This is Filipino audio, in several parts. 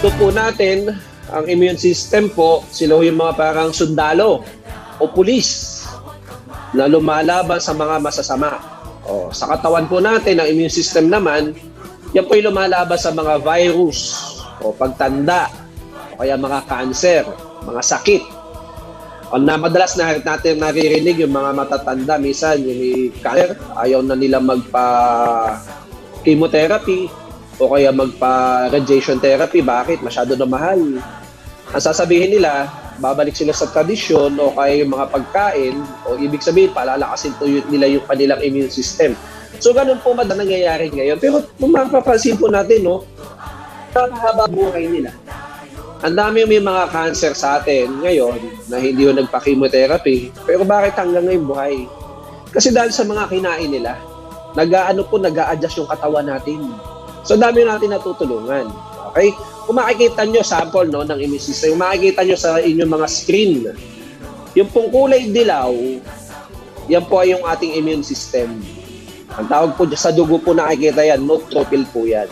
Ito po natin, ang immune system po, sila yung mga parang sundalo o pulis na lumalaban sa mga masasama. Sa katawan po natin, ang immune system naman, yan po yung lumalaban sa mga virus o pagtanda o kaya mga cancer, mga sakit. Madalas natin naririnig yung mga matatanda, minsan yung cancer, ayaw na nila magpa-chemotherapy o kaya magpa-radiation therapy. Bakit? Masyado na mahal. Ang sasabihin nila, babalik sila sa tradisyon o kaya yung mga pagkain o ibig sabihin, palalakasin po nila yung kanilang immune system. So, ganun po madalas nangyayari ngayon. Pero kung mapapansin po natin, nakakahaba buhay nila. Ang dami may mga cancer sa atin ngayon na hindi yung nagpa-chemotherapy. Pero bakit hanggang ngayon buhay? Kasi dahil sa mga kinain nila, nag-a-adjust yung katawan natin. So, dami natin natutulungan. Okay? Kung makikita nyo, sample ng immune system, kung makikita nyo sa inyong mga screen, yung pong kulay dilaw, yan po ay yung ating immune system. Ang tawag po sa dugo po nakikita yan, neutrophil po yan.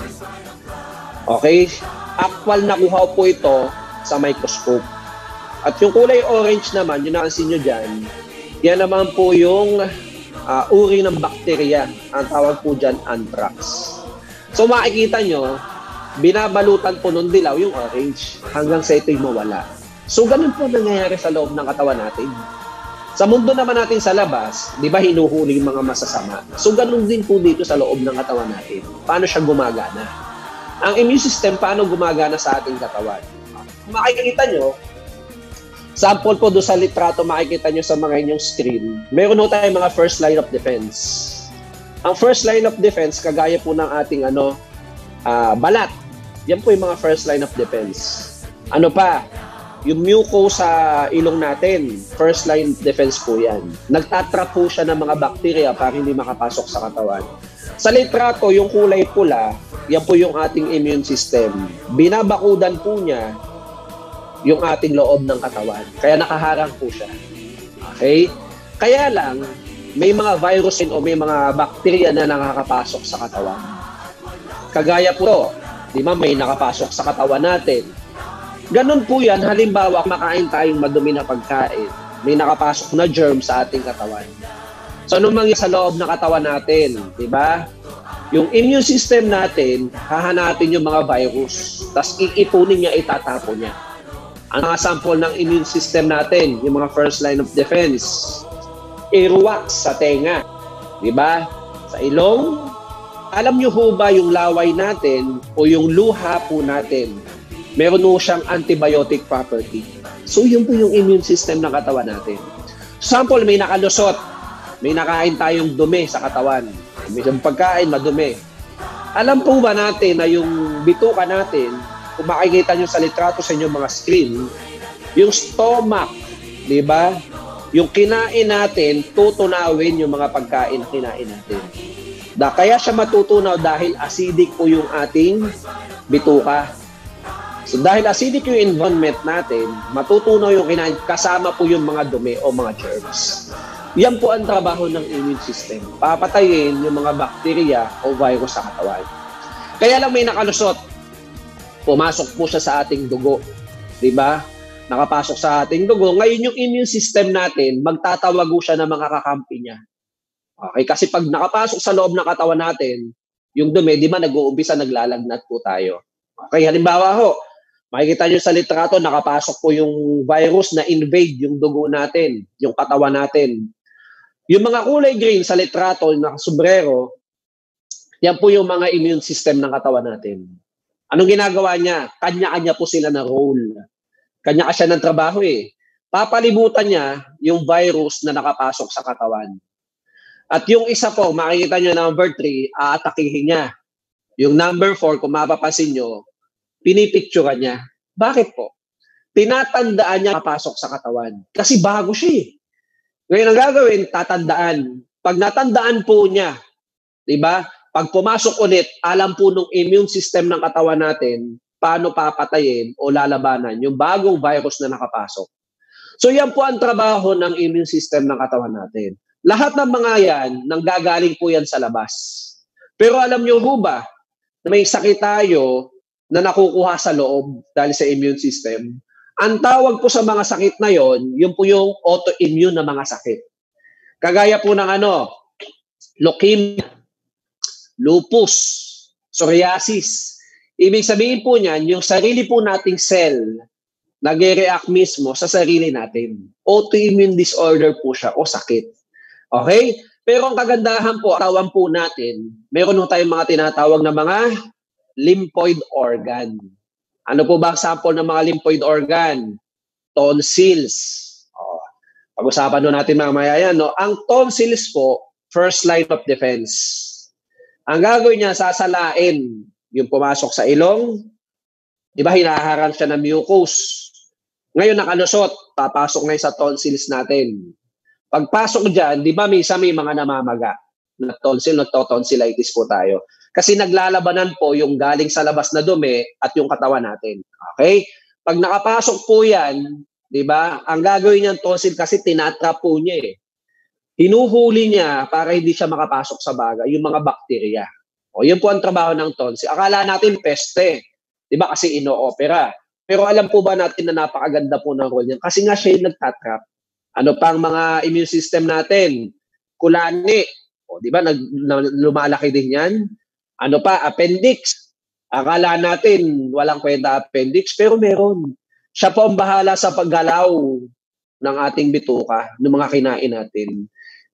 Okay? Actual nakuha po ito sa microscope. At yung kulay orange naman, yung nakansin nyo dyan, yan naman po yung uri ng bakterya. Ang tawag po dyan, anthrax. So makikita nyo, binabalutan po nung dilaw yung orange hanggang sa ito'y mawala. So ganun po nangyayari sa loob ng katawan natin. Sa mundo naman natin sa labas, di ba hinuhuli yung mga masasama? So ganun din po dito sa loob ng katawan natin. Paano siya gumagana? Ang immune system, paano gumagana sa ating katawan? Kung makikita nyo, sample po doon sa litrato, makikita nyo sa mga inyong screen, meron po tayong mga first line of defense. Ang first line of defense, kagaya po ng ating balat. Yan po yung mga first line of defense. Ano pa? Yung mucosa sa ilong natin, first line of defense po yan. Nagtatrap po siya ng mga bakterya para hindi makapasok sa katawan. Sa litrato, yung kulay pula, yan po yung ating immune system. Binabakudan po niya yung ating loob ng katawan. Kaya nakaharang po siya. Okay? Kaya lang, may mga virus o may mga bakterya na nakakapasok sa katawan. Kagaya po, di ba, may nakapasok sa katawan natin. Ganun po yan, halimbawa, makain tayong madumi na pagkain, may nakapasok na germ sa ating katawan. So, anong mangyayari sa loob ng katawan natin? Di ba? Yung immune system natin, hahanapin yung mga virus, tapos iipunin niya, itatapon niya. Ang mga sample ng immune system natin, yung mga first line of defense, earwax sa tenga, di ba? Sa ilong, alam nyo ho ba yung laway natin o yung luha po natin, meron po siyang antibiotic property. So, yun po yung immune system ng katawan natin. Sample, may nakalusot, may nakain tayong dumi sa katawan. May pagkain, madumi. Alam po ba natin na yung bituka natin, kung makikita nyo sa litrato sa inyong mga screen, yung stomach, di ba? Yung kinain natin, tutunawin yung mga pagkain na kinain natin. Kaya siya matutunaw dahil acidic po yung ating bituka. So dahil acidic yung environment natin, matutunaw yung kinain, kasama po yung mga dumi o mga germs. Yan po ang trabaho ng immune system. Papatayin yung mga bakterya o virus sa katawan. Kaya lang may nakalusot. Pumasok po siya sa ating dugo. Diba? Nakapasok sa ating dugo. Ngayon yung immune system natin, magtatawago siya ng mga kakampi niya. Okay? Kasi pag nakapasok sa loob ng katawan natin, yung dumi, di ba nag-uumpisa, naglalagnat po tayo. Okay, halimbawa ho, makikita nyo sa litrato, nakapasok po yung virus na invade yung dugo natin, yung katawan natin. Yung mga kulay green sa litrato, yung nakasubrero, yan po yung mga immune system ng katawan natin. Anong ginagawa niya? Kanya-kanya po sila na role. Kanya siya ng trabaho eh. Papalibutan niya yung virus na nakapasok sa katawan. At yung isa po, makikita niyo number 3, aatakihin niya. Yung number 4, kung mapapansin niyo, pinipicturean niya. Bakit po? Tinatandaan niya kapasok sa katawan. Kasi bago siya eh. Ngayon ang gagawin, tatandaan. Pag natandaan po niya, di ba? Pag pumasok ulit, alam po nung immune system ng katawan natin, paano papatayin o lalabanan yung bagong virus na nakapasok. So yan po ang trabaho ng immune system ng katawan natin. Lahat ng mga yan, nanggagaling po yan sa labas. Pero alam nyo ho ba, na may sakit tayo na nakukuha sa loob dahil sa immune system. Ang tawag po sa mga sakit na yon, yun po yung autoimmune na mga sakit. Kagaya po ng leukemia, lupus, psoriasis. Ibig sabihin po niyan, yung sarili po nating cell nag-react mismo sa sarili natin. Autoimmune disorder po siya o sakit. Okay? Pero ang kagandahan po, arawan po natin, meron po tayong mga tinatawag na mga lymphoid organ. Ano po ba ang sample ng mga lymphoid organ? Tonsils. Pag-usapan po natin mamaya yan. No? Ang tonsils po, first line of defense. Ang gagawin niya, sasalain yung pumasok sa ilong. Di ba, hinaharang siya ng mucus. Ngayon nakalusot, papasok na sa tonsils natin. Pagpasok dyan, di ba, may mga namamaga na tonsil, nagtotonsillitis po tayo. Kasi naglalabanan po yung galing sa labas na dumi at yung katawan natin. Okay? Pag nakapasok po yan, di ba, ang gagawin niyan tonsil kasi tinatrap po niya eh. Hinuhuli niya para hindi siya makapasok sa baga, yung mga bakterya. O, yun po ang trabaho ng tonsil. Akala natin peste, di ba, kasi ino-opera. Pero alam po ba natin na napakaganda po ng role niya? Kasi nga siya yung nagtatrap. Ano pang mga immune system natin? Kulani. O, di ba, lumalaki din yan. Ano pa? Appendix. Akala natin walang kwenta appendix, pero meron. Siya po ang bahala sa paggalaw ng ating bituka, ng mga kinain natin.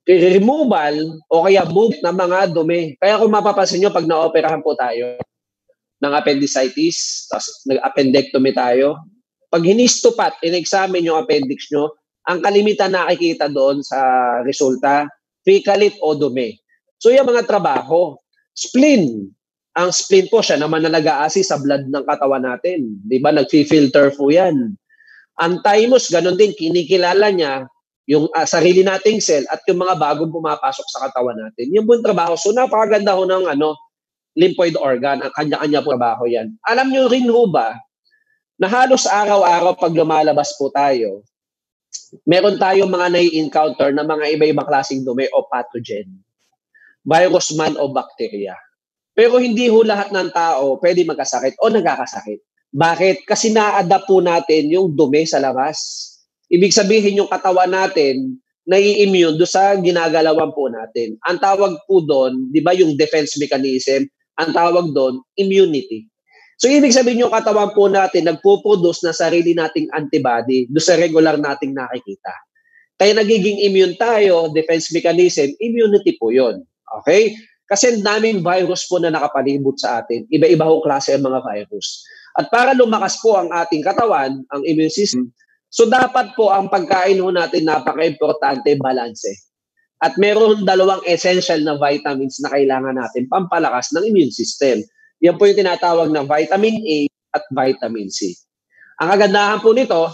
Removal o kaya move ng mga dumi. Kaya kung mapapansin nyo, pag naoperahan po tayo ng appendicitis, tapos nag-appendectomy tayo, pag hinistopat, in-examine yung appendix nyo, ang kalimitan nakikita doon sa resulta, fecalit o dumi. So yung mga trabaho, spleen. Ang spleen po siya naman na nag-aasi sa blood ng katawan natin. Di ba? Nag-filter po yan. Ang thymus, ganun din, kinikilala niya yung sarili nating cell at yung mga bagong pumapasok sa katawan natin. Yung buong trabaho. So napakaganda ho ng lymphoid organ, ang kanya-kanya po trabaho yan. Alam nyo rin ho ba, na halos araw-araw pag lumalabas po tayo, meron tayong mga nai-encounter na mga iba-ibang klaseng dumi o pathogen. Virus man o bacteria. Pero hindi ho lahat ng tao pwede magkasakit o nagkakasakit. Bakit? Kasi na-adapt po natin yung dumi sa labas. Ibig sabihin yung katawan natin, nai-immune doon sa ginagalawan po natin. Ang tawag po doon, di ba yung defense mechanism, ang tawag doon, immunity. So, ibig sabihin yung katawan po natin, nagpo-produce na sarili nating antibody doon sa regular nating nakikita. Kaya nagiging immune tayo, defense mechanism, immunity po yun. Okay? Kasi daming virus po na nakapalibot sa atin. Iba-iba ho klase ang mga virus. At para lumakas po ang ating katawan, ang immune system, so dapat po ang pagkain ho natin napaka-importante, balanse. At meron dalawang essential na vitamins na kailangan natin pampalakas ng immune system. Yan po yung tinatawag na vitamin A at vitamin C. Ang kagandahan po nito,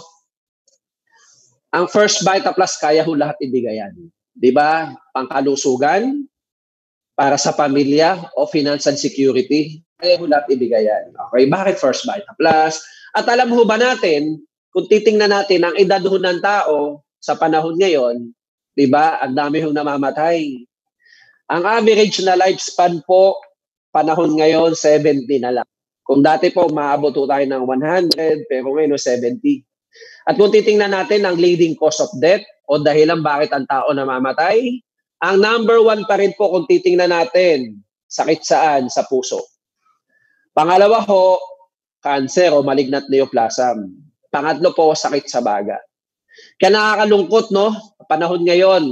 ang First Vita Plus kaya ho lahat ibigay yan. Di ba? Pangkalusugan, para sa pamilya o financial security, kaya ho lahat ibigay yan. Okay, bakit First Vita Plus? At alam ho ba natin, kung titingnan natin ang edad ho ng tao sa panahon ngayon, di ba, ang dami hong namamatay. Ang average na lifespan po, panahon ngayon, 70 na lang. Kung dati po, maabot po tayo ng 100, pero ngayon 70. At kung titingnan natin ang leading cause of death o dahilan bakit ang tao namamatay, ang number one pa rin po kung titingnan natin, sakit saan? Sa puso. Pangalawa ho, cancer o malignant neoplasm. Pangatlo po, sakit sa baga. Kaya nakakalungkot, no? Panahon ngayon,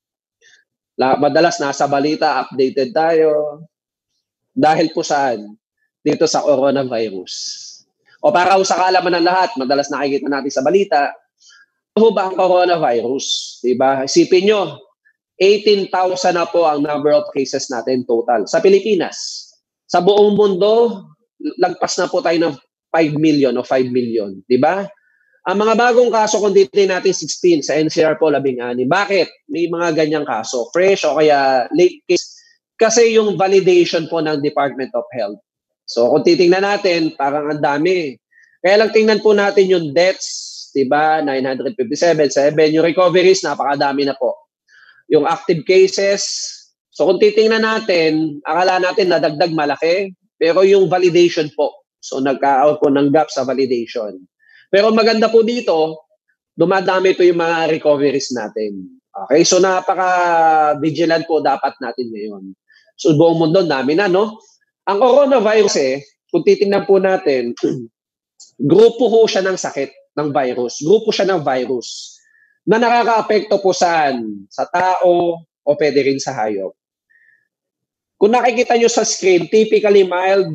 madalas nasa balita, updated tayo. Dahil po saan? Dito sa coronavirus. O para sa kaalaman ng lahat, madalas nakikita natin sa balita, ano ba ang coronavirus? Diba? Isipin nyo, 18,000 na po ang number of cases natin total sa Pilipinas. Sa buong mundo, lagpas na po tayo ng 5 million o 5 million. Diba? Ang mga bagong kaso, kung titignan natin 16, sa NCR po 16. Bakit? May mga ganyang kaso. Fresh o kaya late case. Kasi yung validation po ng Department of Health. So kung titingnan natin, parang ang dami. Kaya lang tingnan po natin yung deaths, diba? 957, 7. Yung recoveries, napakadami na po. Yung active cases, so kung titingnan natin, akala natin nadagdag malaki, pero yung validation po, So nagka-out po ng gap sa validation. Pero maganda po dito, dumadami po yung mga recoveries natin. Okay, so napaka-vigilant po dapat natin ngayon. So buong mundo, dami na, no? Ang coronavirus kung titingnan po natin, grupo ho siya ng sakit ng virus. Grupo siya ng virus na nakaka-apekto po saan? Sa tao o pwede rin sa hayop. Kung nakikita nyo sa screen, typically mild,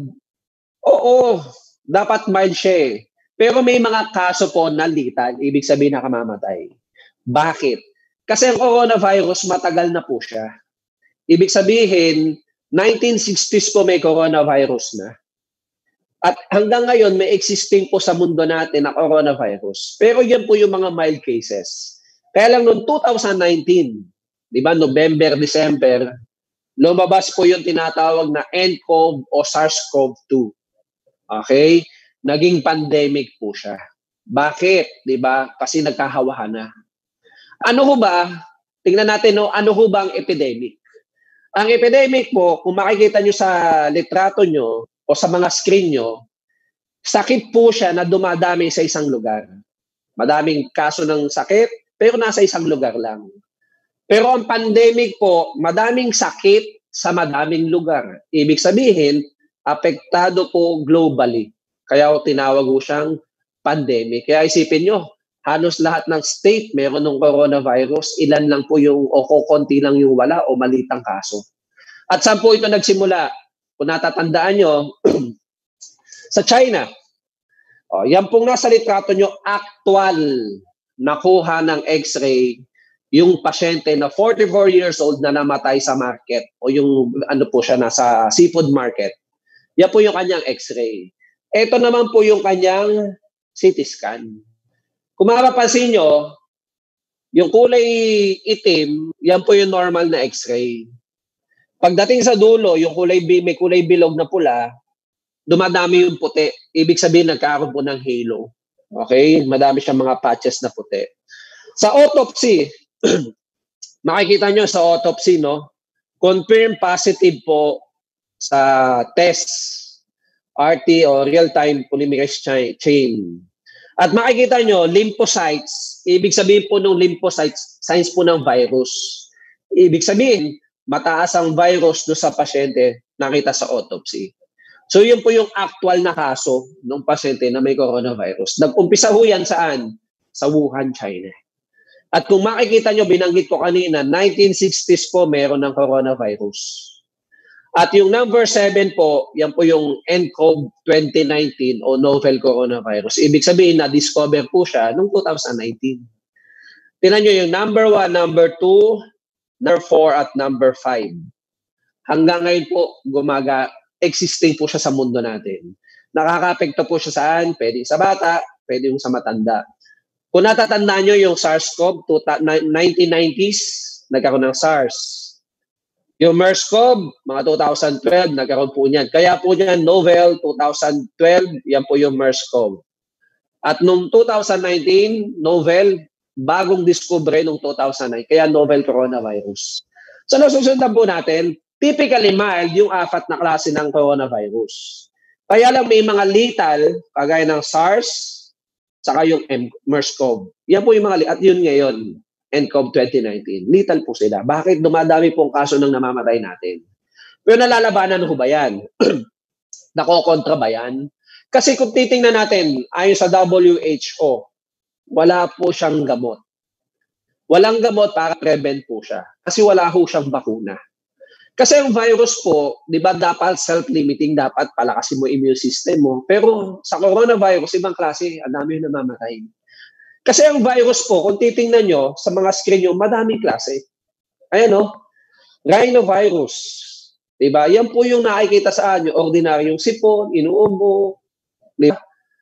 oo, dapat mild siya Pero may mga kaso po na lethal, ibig sabihin nakamamatay. Bakit? Kasi ang coronavirus, matagal na po siya. Ibig sabihin, 1960s po may coronavirus na. At hanggang ngayon, may existing po sa mundo natin na coronavirus. Pero yan po yung mga mild cases. Kaya lang noong 2019, di ba, November, December, lumabas po yung tinatawag na nCoV o SARS-CoV-2. Okay? Naging pandemic po siya. Bakit? Di ba? Kasi nagkahawahan na. Ano ho ba? Tingnan natin, no? Ano ho ba ang epidemic? Ang epidemic po, kung makikita nyo sa litrato nyo o sa mga screen nyo, sakit po siya na dumadami sa isang lugar. Madaming kaso ng sakit, pero nasa isang lugar lang. Pero ang pandemic po, madaming sakit sa madaming lugar. Ibig sabihin, apektado po globally. Kaya tinawag po siyang pandemic. Kaya isipin nyo, halos lahat ng state meron ng coronavirus, ilan lang po yung o konti lang yung wala o malitang kaso. At saan po ito nagsimula? Kung natatandaan nyo, sa China. Yan pong nasa litrato nyo, actual nakuha ng x-ray yung pasyente na 44 years old na namatay sa market o yung ano po siya nasa seafood market. Yan po yung kanyang x-ray. Ito naman po yung kanyang CT scan. Kung mapapansin nyo, yung kulay itim, yan po yung normal na x-ray. Pagdating sa dulo, yung may kulay bilog na pula, dumadami yung puti. Ibig sabihin, nagkakaroon po ng halo. Okay? Madami siyang mga patches na puti. Sa autopsy, makikita nyo sa autopsy, no? Confirm positive po sa test, RT o real-time polymerase chain. At makikita nyo, lymphocytes, ibig sabihin po ng lymphocytes, signs po ng virus. Ibig sabihin, mataas ang virus do sa pasyente nakita sa autopsy. So yun po yung actual na kaso ng pasyente na may coronavirus. Nag-umpisa ho yan saan? Sa Wuhan, China. At kung makikita nyo, binanggit ko kanina, 1960s po meron ng coronavirus. At yung number 7 po, yan po yung nCoV 2019 o novel coronavirus. Ibig sabihin na discover po siya noong 2019. Tingnan nyo yung number 1, number 2, number 4 at number 5. Hanggang ngayon po, existing po siya sa mundo natin. Nakaka-apekto po siya saan? Pwede sa bata, pwede yung sa matanda. Kung natatandaan nyo yung SARS-CoV, 1990s, nagkaroon ng SARS. Yung MERS-CoV, mga 2012, nagkaroon po niyan. Kaya po niyan, novel, 2012, yan po yung MERS-CoV. At noong 2019, novel, bagong discovery noong 2009, kaya novel coronavirus. So nasusundan po natin, typically mild yung 4 na klase ng coronavirus. Kaya lang may mga lethal, kagaya ng SARS, saka yung MERS-CoV. Yan po yung mga, at yun ngayon, nCoV 2019. Lethal po sila. Bakit dumadami pong kaso ng namamatay natin? Pero nalalabanan ho ba yan? Nakokontra ba yan? Kasi kung titingnan natin, ayon sa WHO, wala po siyang gamot. Walang gamot para prevent po siya. Kasi wala ho siyang bakuna. Kasi yung virus po, di ba dapat self-limiting, dapat palakasin mo immune system mo. Pero sa coronavirus, ibang klase, ang dami yung namamatay. Kasi ang virus po, kung titingnan nyo sa mga screen nyo, madaming klase. Ayan o, rhinovirus. Diba? Yan po yung nakikita sa anyo, ordinaryong sipon, inuubo. Diba?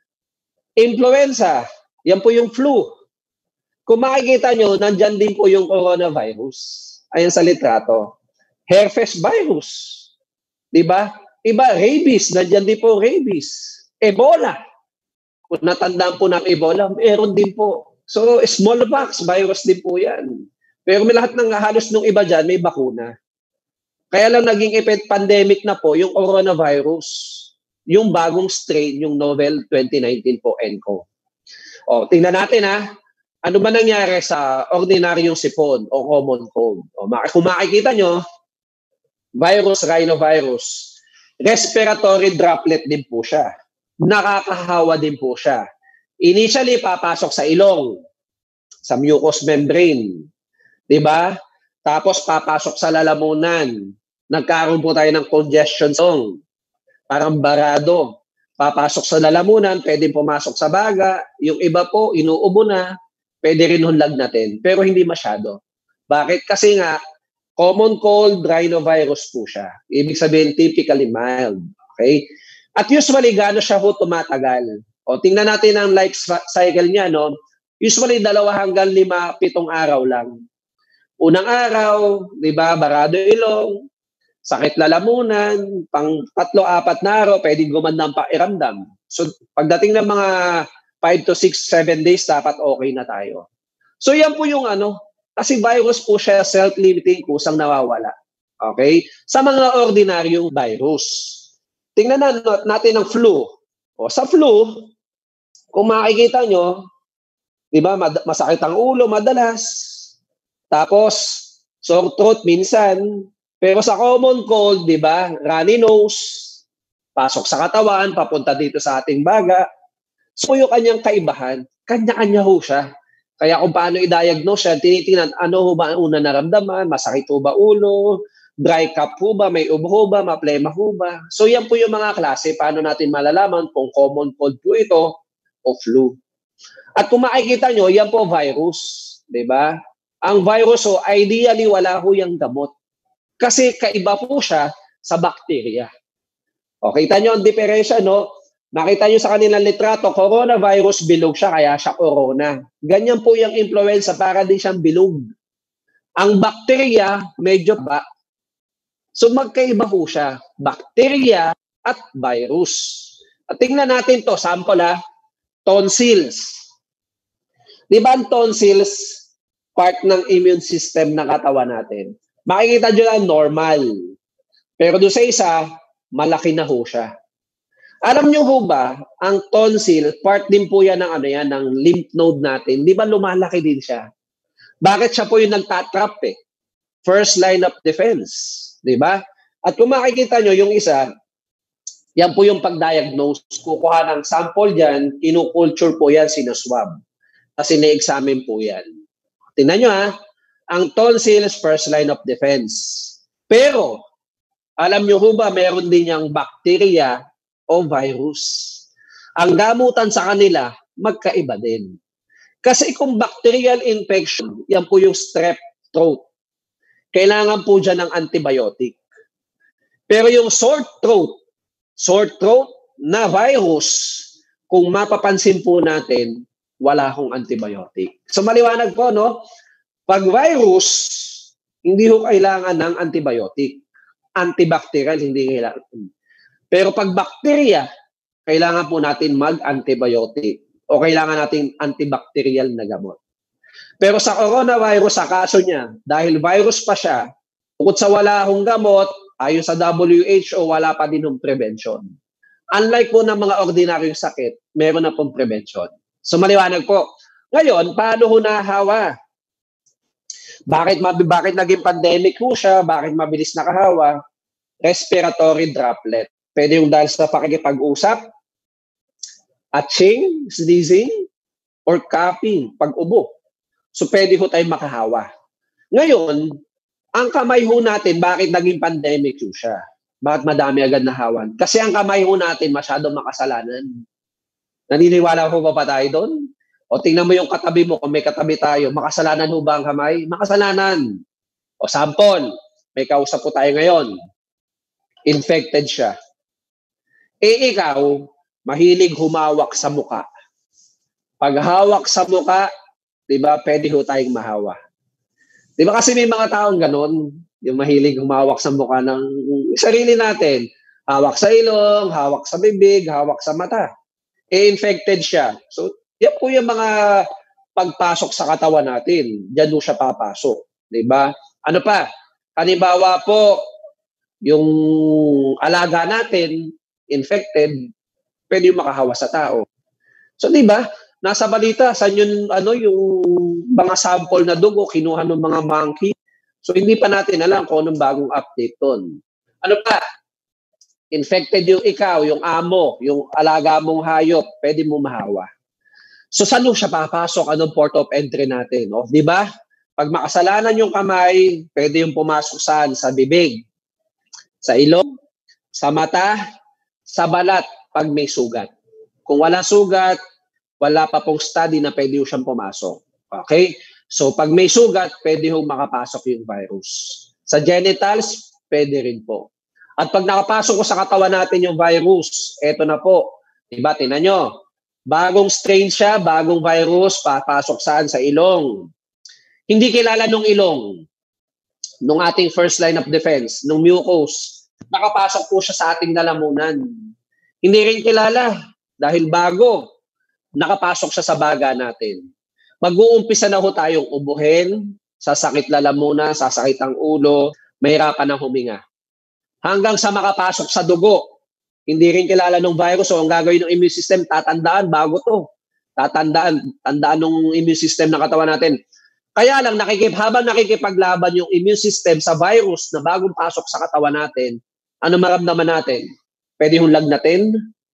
Influenza, yan po yung flu. Kung makikita nyo, nandyan din po yung coronavirus. Ayan sa litrato. Herpes virus. Diba? Iba, rabies, nandyan din po rabies. Ebola. Kung natandaan po ng Ebola, meron din po. So, smallpox virus din po yan. Pero may lahat ng halos nung iba dyan, may bakuna. Kaya lang naging pandemic na po yung coronavirus. yung bagong strain, yung novel 2019 po nCoV. O, tingnan natin ano ba nangyari sa ordinaryong sipon o common cold? O, kung makikita nyo, virus, rhinovirus, respiratory droplet din po siya. Nakakahawa din po siya. Initially, papasok sa ilong, sa mucous membrane. Diba? Tapos papasok sa lalamunan. Nagkaroon po tayo ng congestion song. Parang barado. Papasok sa lalamunan, pwede pumasok sa baga. Yung iba po, inuubo na. Pwede rin hunlagnatin. Pero hindi masyado. Bakit? Kasi nga, common cold rhinovirus po siya. Ibig sabihin, typically mild. Okay? At usually, gaano siya ho tumatagal? O, tingnan natin ang life cycle niya, no? Usually, 2 hanggang 5, 7 araw lang. Unang araw, di ba, barado ilong, sakit lalamunan, pang 3-4 na araw, pwedeng gumanda ang pakiramdam. So, pagdating ng mga 5 to 6, 7 days, dapat okay na tayo. So, yan po yung kasi virus po siya, self-limiting, kusang nawawala. Okay? Sa mga ordinaryong virus. Tingnan natin ang flu. O, sa flu, kung makikita nyo, di ba, masakit ang ulo madalas. Tapos, sore throat minsan. Pero sa common cold, di ba, runny nose, pasok sa katawan, papunta dito sa ating baga. So, yung kanyang kaibahan, kanya-kanya ho siya. Kaya kung paano i-diagnose siya, tinitingnan, ano ho ba ang una naramdaman, masakit ho ba ulo, dry cough ho ba, may ubo ho ba, maplema ho ba. So, yan po yung mga klase, paano natin malalaman kung common cold po ito o flu. At kung makikita nyo, yan po virus, di ba? Ang virus, ideally, wala ho yung gamot. Kasi kaiba po siya sa bacteria. O, kita nyo ang diferensya, no? Nakita nyo sa kanilang litrato, coronavirus, bilog siya, kaya siya corona. Ganyan po yung influenza, para din siyang bilog. Ang bacteria, medyo ba. So, magkaiba po siya. Bacteria at virus. At tingnan natin to, sample tonsils. Di ba ang tonsils, part ng immune system ng katawan natin? Makikita nyo lang normal. Pero doon sa isa, malaki na ho siya. Alam nyo ho ba, ang tonsil, part din po yan ng, ng lymph node natin. Di ba lumalaki din siya? Bakit siya po yung nagtatrap First line of defense. Di ba? At kung makikita nyo yung isa, yan po yung pag-diagnose. Kukuha ng sample dyan, kinukulture po yan, sinuswab. Kasi na-examine po yan. Tingnan nyo ang tonsils, first line of defense. Pero, alam nyo ho ba, meron din yung bacteria o virus. Ang gamutan sa kanila, magkaiba din. Kasi kung bacterial infection, yan po yung strep throat. Kailangan po dyan ng antibiotic. Pero yung sore throat na virus, kung mapapansin po natin, wala akong antibiotic. So maliwanag po, no? Pag virus, hindi ho kailangan ng antibiotic. Antibacterial, hindi kailangan. Pero pag bacteria, kailangan po natin mag-antibiotic o kailangan natin antibacterial na gamot. Pero sa coronavirus, sa kaso niya, dahil virus pa siya, bukod sa wala akong gamot, ayon sa WHO, wala pa din ng prevention. Unlike po ng mga ordinaryong sakit, meron na pong prevention. So maliwanag po. Ngayon, paano ho nahawa? Bakit naging pandemic ho siya? Bakit mabilis nakahawa? Respiratory droplet. Pwede yung dahil sa pakikipag-usap, atching, sneezing, or coughing, pag-ubo. So pwede ho tayong makahawa. Ngayon, ang kamay ho natin, bakit naging pandemic ho siya? Bakit madami agad nahawan? Kasi ang kamay ho natin masyadong makasalanan. Naniniwala ho ba tayo doon? O tingnan mo yung katabi mo, kung may katabi tayo, makasalanan ho ba ang kamay? Makasalanan. O sample, may kausap po tayo ngayon. Infected siya. Ikaw, mahilig humawak sa muka. Pag hawak sa muka, di ba, pwede ho tayong mahawa. Di ba kasi may mga taong ganon, yung mahilig humawak sa muka ng sarili natin. Hawak sa ilong, hawak sa bibig, hawak sa mata. Infected siya. So, yan po yung mga pagpasok sa katawan natin. Diyan po siya papasok. Di ba? Ano pa? Halimbawa po, yung alaga natin, infected, pwede yung makahawa sa tao. So, di ba? Nasa balita, saan yung, yung mga sample na dugo, kinuha ng mga monkey. So, hindi pa natin alam kung anong bagong update doon. Ano pa? Infected yung ikaw, yung amo, yung alaga mong hayop, pwede mo mahawa. So, saan siya papasok? Anong port of entry natin? O, di ba? Pag makasalanan yung kamay, pwede yung pumasok saan? Sa bibig, sa ilong, sa mata, sa balat, pag may sugat. Kung wala sugat, wala pa pong study na pwede yung siyang pumasok. Okay? So, pag may sugat, pwede yung makapasok yung virus. Sa genitals, pwede rin po. At pag nakapasok ko sa katawan natin yung virus, eto na po. Diba, tingnan nyo. Bagong strain siya, bagong virus, papasok saan? Sa ilong. Hindi kilala nung ilong, nung ating first line of defense, nung mucus. Nakapasok po siya sa ating lalamunan. Hindi rin kilala dahil bago. Nakapasok siya sa baga natin. Mag-uumpisa na ho tayong ubuhin, sasakit lalamunan, sasakit ang ulo, mahirapan ng huminga. Hanggang sa makapasok sa dugo. Hindi rin kilala ng virus, so ang gagawin ng immune system, tatandaan bago to. Tandaan ng immune system ng katawan natin. Kaya lang, habang nakikipaglaban yung immune system sa virus na bagong pasok sa katawan natin, ano maramdaman natin? Pwede hong lagnatin,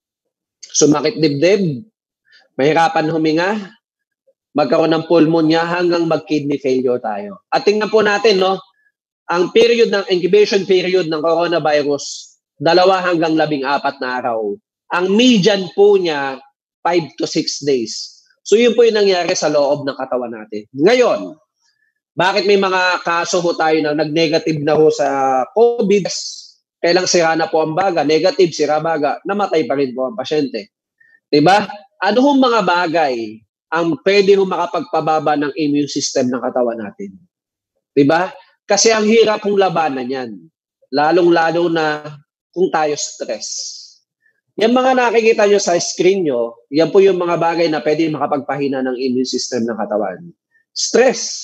sumakit dibdib, mahirapan huminga, magkaroon ng pulmonya hanggang mag-kidney failure tayo. At tingnan po natin, no, ang incubation period ng coronavirus, 2 hanggang 14 na araw. Ang median po niya, 5 to 6 days. So yun po yung nangyari sa loob ng katawan natin. Ngayon, bakit may mga kaso ho tayo na nag-negative na ho sa COVID? Kailang sira na po ang baga, negative, sira baga, namatay pa rin po ang pasyente. Diba? Ano hong mga bagay ang pwede hong makapagpababa ng immune system ng katawan natin? Diba? Kasi ang hirap hong labanan yan. Lalong-lalo na kung tayo stress. Yung mga nakikita nyo sa screen nyo, yan po yung mga bagay na pwede makapagpahina ng immune system ng katawan. Stress.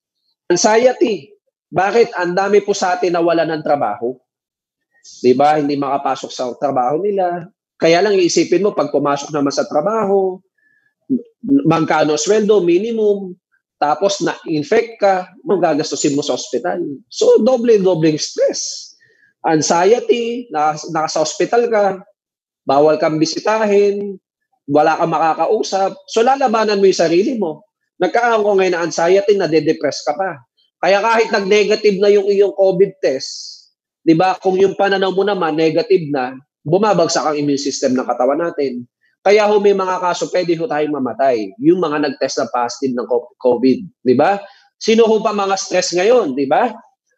Anxiety. Bakit? Ang dami po sa atin na wala ng trabaho. Diba? Hindi makapasok sa trabaho nila. Kaya lang iisipin mo, pag pumasok naman sa trabaho, magkano sweldo, minimum, tapos na-infect ka, magagastusin mo sa ospital. So, doble-dobleng stress. Anxiety, nasa ospital ka, bawal kang bisitahin, wala kang makakausap. So, lalabanan mo yung sarili mo. Nagkaroon ko ngayon na anxiety, nade-depress ka pa. Kaya kahit nag-negative na yung iyong COVID test, di ba, kung yung pananaw mo naman negative na, bumabagsak ang immune system ng katawan natin. Kaya may mga kaso, pwede ho tayong mamatay. Yung mga nag-test na positive ng COVID. Di ba? Sino ho pa mga stress ngayon? Di ba?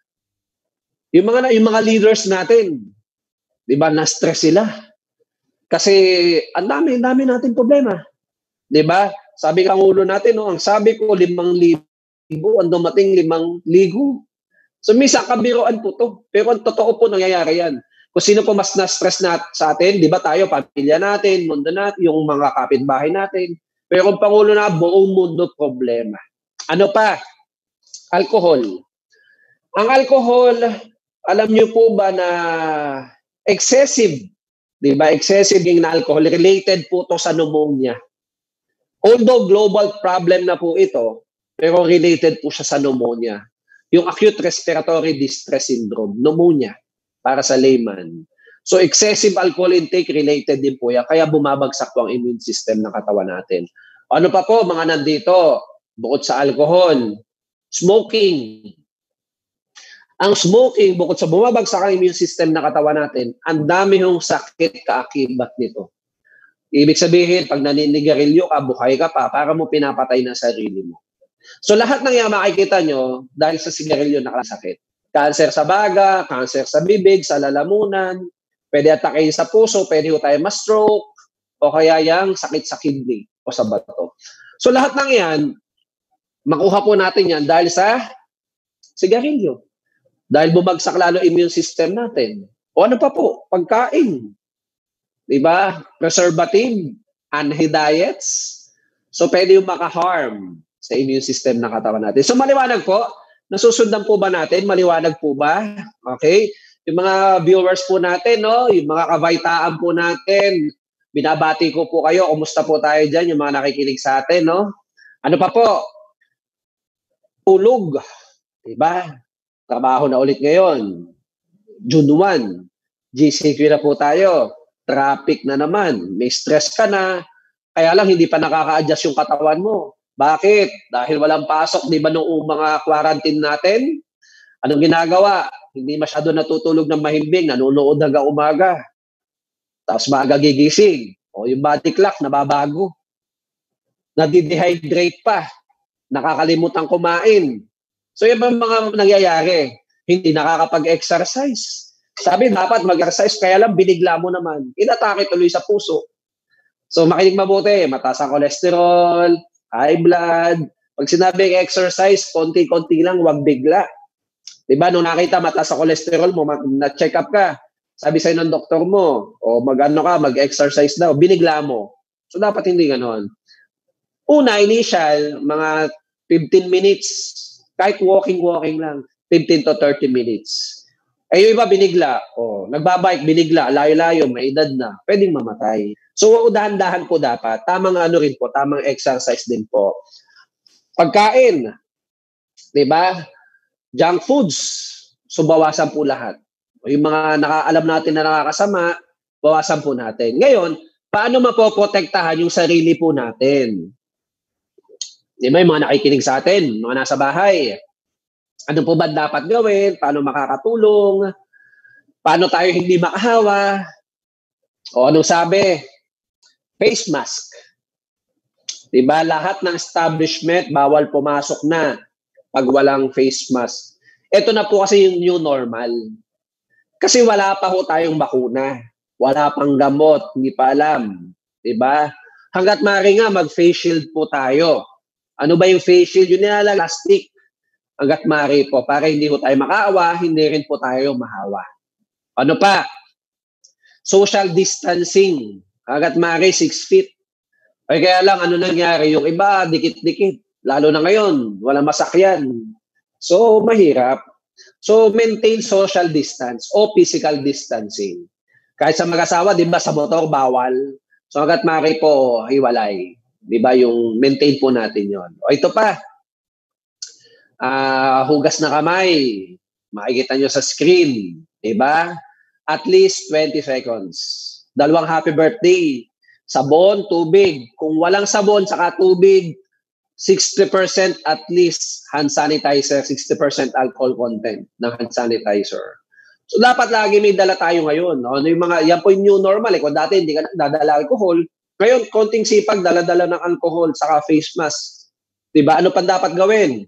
Yung mga leaders natin, di ba, na-stress sila. Kasi ang dami natin problema. Di ba? Sabi ng ulo natin, no, ang sabi ko, 5,000, ang dumating 5,000. So, minsan kabiruan po to. Pero ang totoo po nangyayari yan. Kung sino po mas na-stress sa atin, di ba tayo, pamilya natin, mundo natin, yung mga kapitbahay natin. Pero kung Pangulo na, buong mundo problema. Ano pa? Alcohol. Ang alcohol, alam niyo po ba na excessive, di ba? Excessive yung alcohol, related po to sa pneumonia. Although global problem na po ito, pero related po siya sa pneumonia. Yung acute respiratory distress syndrome, pneumonia, para sa layman. So excessive alcohol intake related din po yan. Kaya bumabagsak po ang immune system ng katawan natin. Ano pa po mga nandito? Bukod sa alcohol, smoking. Ang smoking, bukod sa bumabagsak ang immune system ng katawan natin, ang dami yung sakit kaakibat nito. Ibig sabihin, pag naninigarilyo ka, buhay ka pa, para mo pinapatay na sarili mo. So lahat ng yan makikita nyo dahil sa sigarilyo nakasakit. Cancer sa baga, cancer sa bibig, sa lalamunan, pwede atakin sa puso, pwede ho tayo ma-stroke, o kaya yung sakit sa kidney o sa bato. So lahat ng yan, makuha po natin yan dahil sa sigarilyo. Dahil bumagsak lalo immune system natin. O ano pa po? Pagkain. Diba? Preservative, unhealthy diets. So pwede yung maka-harm sa immune system ng katawan natin. So maliwanag po, nasusundan po ba natin? Maliwanag po ba? Okay? yung mga viewers po natin, no? Yung mga kabaitaan po natin, binabati ko po kayo. Kumusta po tayo dyan, yung mga nakikinig sa atin, no? Ano pa po? Tulog. Diba? Trabaho na ulit ngayon. June 1. GCQ na po tayo. Traffic na naman. May stress ka na. Kaya lang, hindi pa nakaka-adjust yung katawan mo. Bakit? Dahil walang pasok, di ba, noong mga quarantine natin? Anong ginagawa? Hindi masyado natutulog ng mahimbing, nanonood hanggang umaga. Tapos maaga gigising. O yung body clock, nababago. Nadidehydrate pa. Nakakalimutan kumain. So yung mga nangyayari, hindi nakakapag-exercise. Sabi, dapat mag-exercise, kaya lang binigla mo naman. Inatake tuloy sa puso. So makinig mabuti, mataas ang cholesterol, high blood. Pag sinabing exercise, konti-konti lang, huwag bigla. Diba, nung nakita mataas ang cholesterol mo, na-check up ka, sabi sa'yo ng doktor mo, o mag-exercise daw, binigla mo. So dapat hindi ganon. Una, initial, mga 15 minutes, kahit walking lang, 15 to 30 minutes. Eh yung iba binigla, nagbabike, binigla, layo-layo, may edad na, pwedeng mamatay. So dahan-dahan po dapat, tamang rin po, tamang exercise din po. Pagkain, di ba? Junk foods, so bawasan po lahat. Yung mga nakaalam natin na nakakasama, bawasan po natin. Ngayon, paano mapoprotektahan yung sarili po natin? Di ba, yung mga nakikinig sa atin, mga nasa bahay, ano po ba dapat gawin? Paano makakatulong? Paano tayo hindi makahawa? O anong sabi? Face mask. Diba? Lahat ng establishment, bawal pumasok na pag walang face mask. Ito na po kasi yung new normal. Kasi wala pa ho tayong bakuna. Wala pang gamot. Hindi pa alam. Diba? Hanggat maaari nga, mag-face shield po tayo. Ano ba yung face shield? Yun nilalang plastic. Hanggat maaari po, para hindi po tayo makaawa, hindi rin po tayo mahawa. Ano pa? Social distancing. Hanggat maaari, 6 feet. Ay kaya lang, ano nangyari? Yung iba, dikit-dikit. Lalo na ngayon, walang masakyan. So, mahirap. So, maintain social distance o physical distancing. Kahit sa mag-asawa, di ba, sa motor, bawal. So, hanggat maaari po, hiwalay. Di ba, yung maintain po natin yon. O ito pa, hugas na kamay. Makikita nyo sa screen. Diba? At least 20 seconds. 2 happy birthday. Sabon, tubig. Kung walang sabon, saka tubig, 60% at least hand sanitizer, 60% alcohol content ng hand sanitizer. So, dapat lagi may dala tayo ngayon. No? Yan po yung new normal. Kung dati hindi ka dadala alcohol, ngayon, konting sipag, dala-dala ng alcohol, saka face mask. Diba? Ano pa dapat gawin?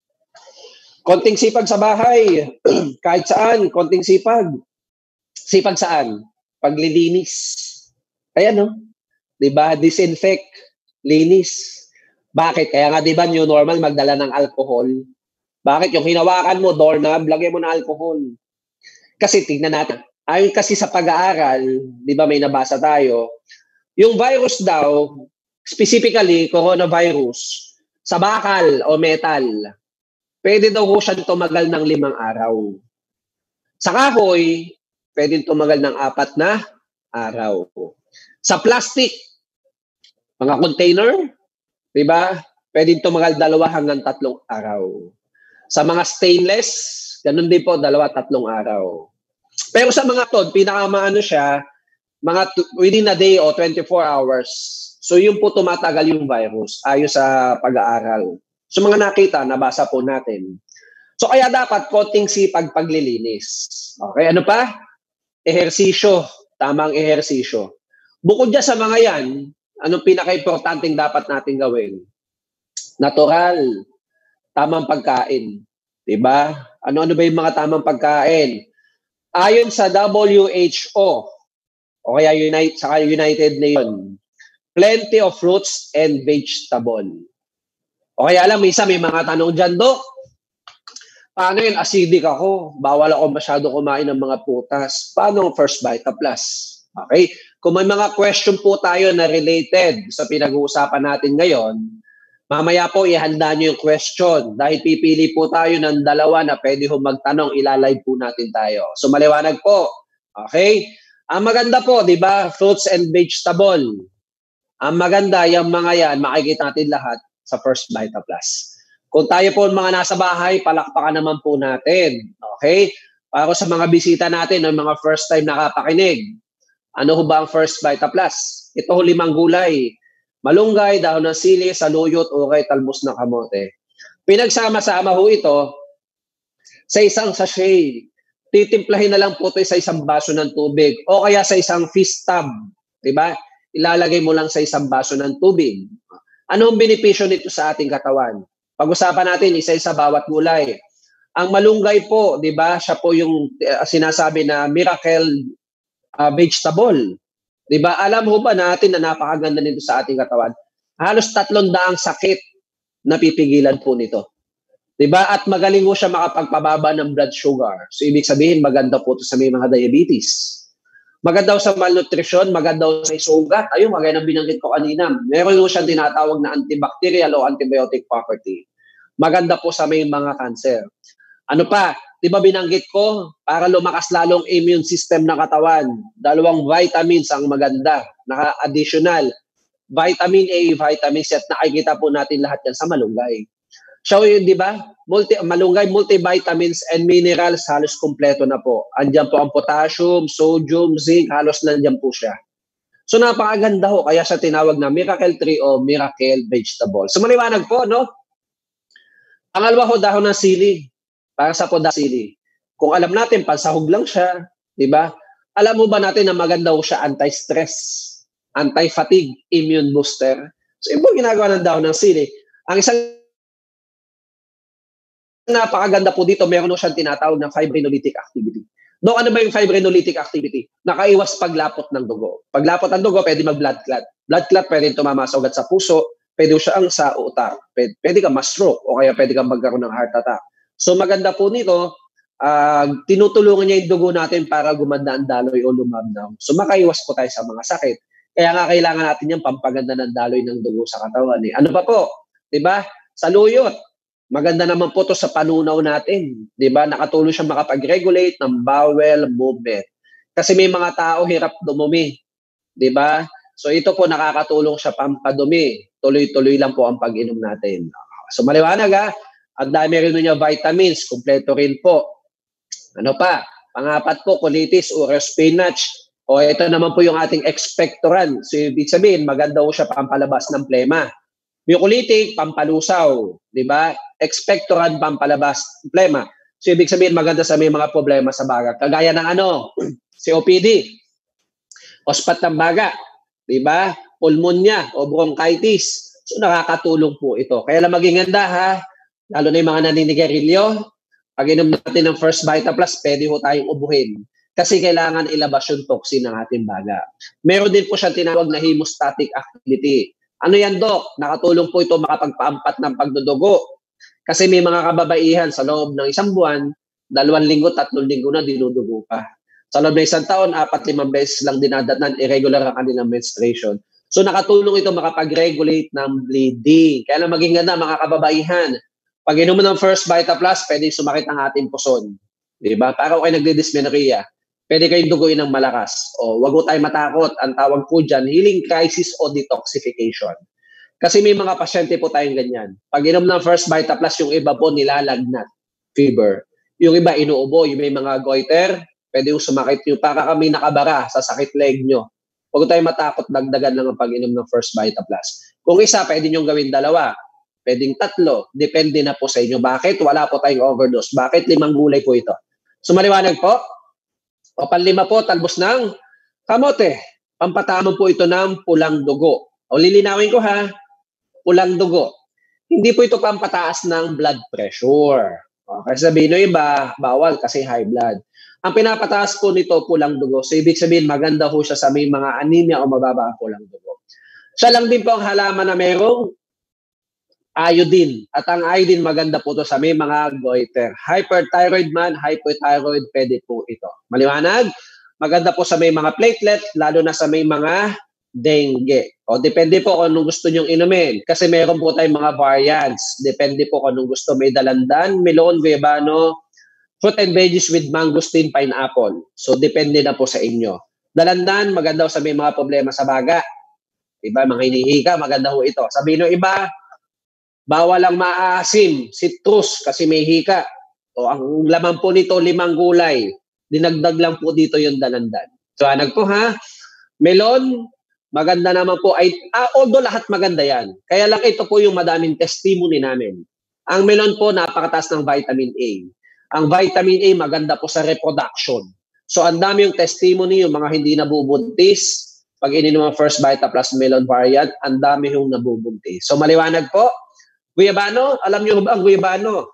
Konting sipag sa bahay, kahit saan, konting sipag. Sipag saan? Paglilinis. Ayan, no? Diba? Disinfect, linis. Bakit? Kaya nga, diba, new normal, magdala ng alcohol. Bakit? Yung hinawakan mo, doorknob, lagay mo ng alcohol. Kasi, tignan natin. Ayon kasi sa pag-aaral, diba, may nabasa tayo, yung virus daw, specifically, coronavirus, sa bakal o metal, pwede daw ho siya tumagal ng 5 araw. Sa kahoy, pwede tumagal ng 4 na araw. Sa plastic, mga container, di ba? Pwede tumagal 2 hanggang 3 araw. Sa mga stainless, ganun din po, 2-3 araw. Pero sa mga to, pinakamaano siya, mga within a day o 24 hours. So yun po tumatagal yung virus ayon sa pag-aaral. So mga nakita, nabasa po natin. So kaya dapat konting sipag paglilinis. Okay, ano pa? Ehersisyo. Tamang ehersisyo. Bukod dyan sa mga yan, anong pinaka-importanting dapat natin gawin? Natural. Tamang pagkain. Diba? Ano-ano ba yung mga tamang pagkain? Ayon sa WHO, o kaya United Nations, plenty of fruits and vegetable. O kaya lang, minsan may mga tanong dyan, Dok, paano yun? Acidic ako. Bawal ako masyado kumain ng mga putas. Paano First Vita Plus? Okay? Kung may mga question po tayo na related sa pinag-uusapan natin ngayon, Mamaya po, ihanda nyo yung question. Dahil pipili po tayo ng dalawa na pwede ho magtanong, ilalive po natin tayo. So, maliwanag po. Okay? Ang maganda po, di ba? Fruits and vegetable. Ang maganda, yung mga yan, makikita natin lahat sa First Vita Plus. Kung tayo po mga nasa bahay, palakpakan naman po natin. Okay? Para sa mga bisita natin, ng mga first time nakapakinig. Ano ho ba ang First Vita Plus? Ito ho 5 gulay. Malunggay, dahon ng sili, saluyot, ukay, talbos ng kamote. Pinagsama-sama ho ito sa isang sachet. Titimplahin na lang po ito sa isang baso ng tubig o kaya sa isang fish tub. Diba? Ilalagay mo lang sa isang baso ng tubig. Ano ang benepisyo nito sa ating katawan? Pag-usapan natin isa-isa bawat gulay. Ang malunggay po, di ba, siya po yung sinasabi na miracle vegetable. Di ba? Alam mo ba natin na napakaganda nito sa ating katawan? Halos 300 sakit na pipigilan po nito. Di ba? At magaling mo siya makapagpababa ng blood sugar. So, ibig sabihin, maganda po ito sa may mga diabetes. Maganda sa malnutrition, maganda sa sugat. Ayun, maganda ng binanggit ko kanina. Meron po siyang tinatawag na antibacterial o antibiotic property. Maganda po sa may mga cancer. Ano pa? Di ba binanggit ko? Para lumakas lalong immune system ng katawan. 2 vitamins ang maganda. Naka-additional. Vitamin A, vitamin C at nakikita po natin lahat yan sa malunggay. So yun, di ba? Malunggay, multivitamins and minerals, halos kompleto na po. Andiyan po ang potassium, sodium, zinc, halos nandiyan po siya. So napakaganda ho, kaya siya tinawag na miracle tree o miracle vegetable. So maliwanag po, no? Pangalawa ho, dahon ng sili. Para sa po dahon ng sili. Kung alam natin, pansahog lang siya, di ba? Alam mo ba natin na maganda ho siya anti-stress, anti-fatigue, immune booster? So yun po ginagawa ng dahon ng sili. Ang isang napakaganda po dito, meron po siyang tinatawag na fibrinolytic activity. No, ano ba yung fibrinolytic activity? Nakaiwas paglapot ng dugo. Paglapot ng dugo, pwede mag-blood clot. Blood clot, pwede tumama sa ugat sa puso, pwede siya ang sa utak. Pwede ka ma-stroke o kaya pwede kang magkaroon ng heart attack. So maganda po nito, tinutulungan niya yung dugo natin para gumanda ang daloy o lumabnaw. So makaiwas po tayo sa mga sakit. Kaya nga kailangan natin yung pampaganda ng daloy ng dugo sa katawan. Ano pa po? Diba? Saluyot. Maganda naman po to sa panunaw natin. Diba? Nakatulong siya makapag-regulate ng bowel movement. Kasi may mga tao hirap dumumi. Diba? So ito po nakakatulong siya pampadumi. Tuloy-tuloy lang po ang pag-inom natin. So maliwanag ha. Ang dami rin niya vitamins. Kompleto rin po. Ano pa? Pangapat po, colitis o spinach. O ito naman po yung ating expectorant. So ibig sabihin, maganda po siya pampalabas ng plema. Mucolytic, pampalusaw, di ba? Expectorant, pampalabas, plema. So, ibig sabihin, maganda sa may mga problema sa baga. Kagaya ng COPD, ospat ng baga, di ba? Pulmonya o bronchitis. So, nakakatulong po ito. Kaya lang maging ganda, ha? Lalo na yung mga naninigarilyo. Pag inom natin ng First Vita Plus, pwede ho tayong ubuhin. Kasi kailangan ilabas yung toxin ng ating baga. Meron din po siyang tinawag na hemostatic activity. Ano yan, Dok? Nakatulong po ito makapagpaampat ng pagdudugo. Kasi may mga kababaihan sa loob ng 1 buwan, 2 linggo, 3 linggo na dinudugo pa. Sa loob ng 1 taon, 4-5 beses lang dinadatnan, irregular ang kanilang menstruation. So nakatulong ito makapag-regulate ng bleeding. Kaya lang maging ganda, mga kababaihan. Pag inom mo ng First Vita Plus, pwede sumakit ang ating puson. Diba? Para kayo nagdidysmenorrhea. Pwede kayong duguin ng malakas. O wag mo tayo matakot. Ang tawag po dyan, healing crisis o detoxification. Kasi may mga pasyente po tayong ganyan. Pag inom ng First Vita Plus, yung iba po nilalagnat, fever. Yung iba inuubo, yung may mga goiter, pwede yung sumakit nyo. Para kami nakabara sa sakit leg nyo. Huwag tayo matakot, dagdagan lang ang pag-inom ng First Vita Plus. Kung isa, pwede nyo gawin 2. Pwedeng 3. Depende na po sa inyo. Bakit? Wala po tayong overdose. Bakit? 5 gulay po ito. So maliwanag po. O panlima po, talbos ng kamote. Pampatama po ito ng pulang dugo. O lilinawin ko ha, pulang dugo. Hindi po ito pampataas ng blood pressure. O, kasi sabihin nyo iba, bawal kasi high blood. Ang pinapataas po nito, pulang dugo. So ibig sabihin, maganda po siya sa may mga anemia o mababa ang pulang dugo. Siya lang din po ang halaman na merong iodine. At ang iodine, maganda po ito sa may mga goiter. Hyperthyroid man, hypothyroid, pwede po ito. Maliwanag? Maganda po sa may mga platelet, lalo na sa may mga dengue. O depende po kung anong gusto nyong inumin. Kasi meron po tayong mga variants. Depende po kung anong gusto. May dalandan, melon, guayabano, fruit and veggies with mangosteen, pineapple. So depende na po sa inyo. Dalandan, maganda sa may mga problema sa baga. Diba, mga hinihika, maganda ho ito. Sabihin ng iba, bawal ang maasim, citrus kasi may hika. O ang laman po nito, 5 gulay. Dinagdag lang po dito yung dalandan. So anag po ha, melon, maganda naman po. Although lahat maganda yan. Kaya lang ito po yung madaming testimony namin. Ang melon po, napakataas ng vitamin A. Ang vitamin A, maganda po sa reproduction. So ang dami yung testimony, yung mga hindi nabubuntis, pag ininom ang First Vita Plus Melon variant, ang dami yung nabubuntis. So maliwanag po. Guayabano, alam niyo ba ang guayabano?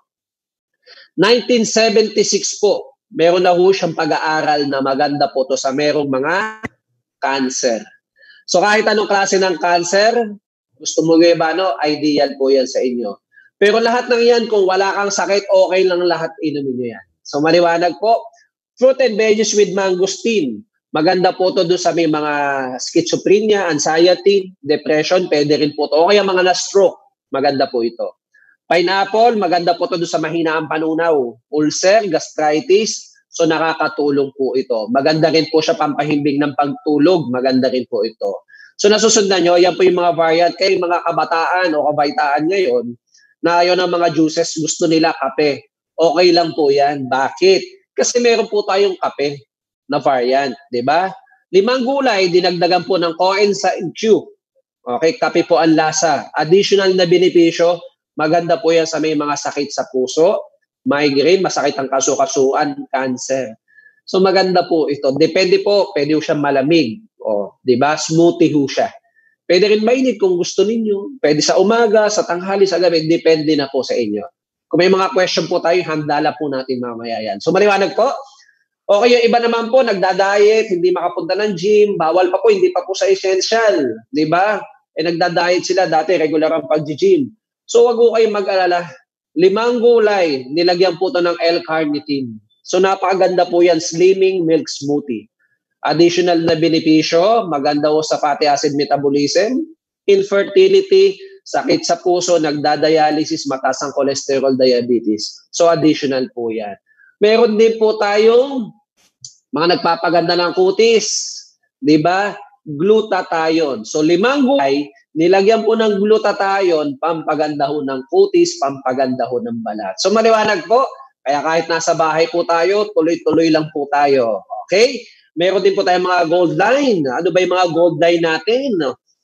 1976 po, meron na ho siyang pag-aaral na maganda po to sa merong mga cancer. So kahit anong klase ng cancer, gusto mo guayabano, ideal po yan sa inyo. Pero lahat ng yan, kung wala kang sakit, okay lang lahat, inumin nyo yan. So maliwanag po, fruit and veggies with mangosteen. Maganda po to doon sa may mga schizophrenia, anxiety, depression, pwede rin po to. O kaya mga na-stroke, maganda po ito. Pineapple, maganda po to doon sa mahinaang panunaw. Ulcer, gastritis, so nakakatulong po ito. Maganda rin po siya pampahimbing ng pagtulog, maganda rin po ito. So nasusundan nyo, yan po yung mga variant. Kaya yung mga kabataan o kabaitaan ngayon, na ayaw ng mga juices, gusto nila kape. Okay lang po yan. Bakit? Kasi meron po tayong kape na variant, di ba? 5 gulay, dinagdagan po ng coenzyme Q. Okay, kape po ang lasa. Additional na benepisyo, maganda po yan sa may mga sakit sa puso, migraine, masakit ang kasu-kasuan, cancer. So maganda po ito. Depende po, pwede ho siya malamig. O, di ba? Smoothie ho siya. Pwede rin mainit kung gusto ninyo. Pwede sa umaga, sa tanghali, sa gabi. Depende na po sa inyo. Kung may mga question po tayo, handala po natin mamaya yan. So maliwanag po. Okay, yung iba naman po, nagda-diet, hindi makapunta ng gym, bawal pa po, hindi pa po sa essential. Di ba? Nagda-diet sila, dati regular ang pag-gym. So wag po kayong mag-alala. 5 gulay, nilagyan po ito ng L-carnitine. So napakaganda po yan, slimming milk smoothie. Additional na benepisyo, maganda po sa fatty acid metabolism, infertility, sakit sa puso, nagdadialysis, mataas ang cholesterol, diabetes. So additional po yan. Meron din po tayong mga nagpapaganda ng kutis, di ba? Glutathione. So 5 gulay, nilagyan po ng glutathione, pampaganda ho ng kutis, pampaganda ho ng balat. So maliwanag po, kaya kahit nasa bahay po tayo, tuloy-tuloy lang po tayo. Okay? Meron din po tayong mga gold line. Ano ba yung mga gold line natin?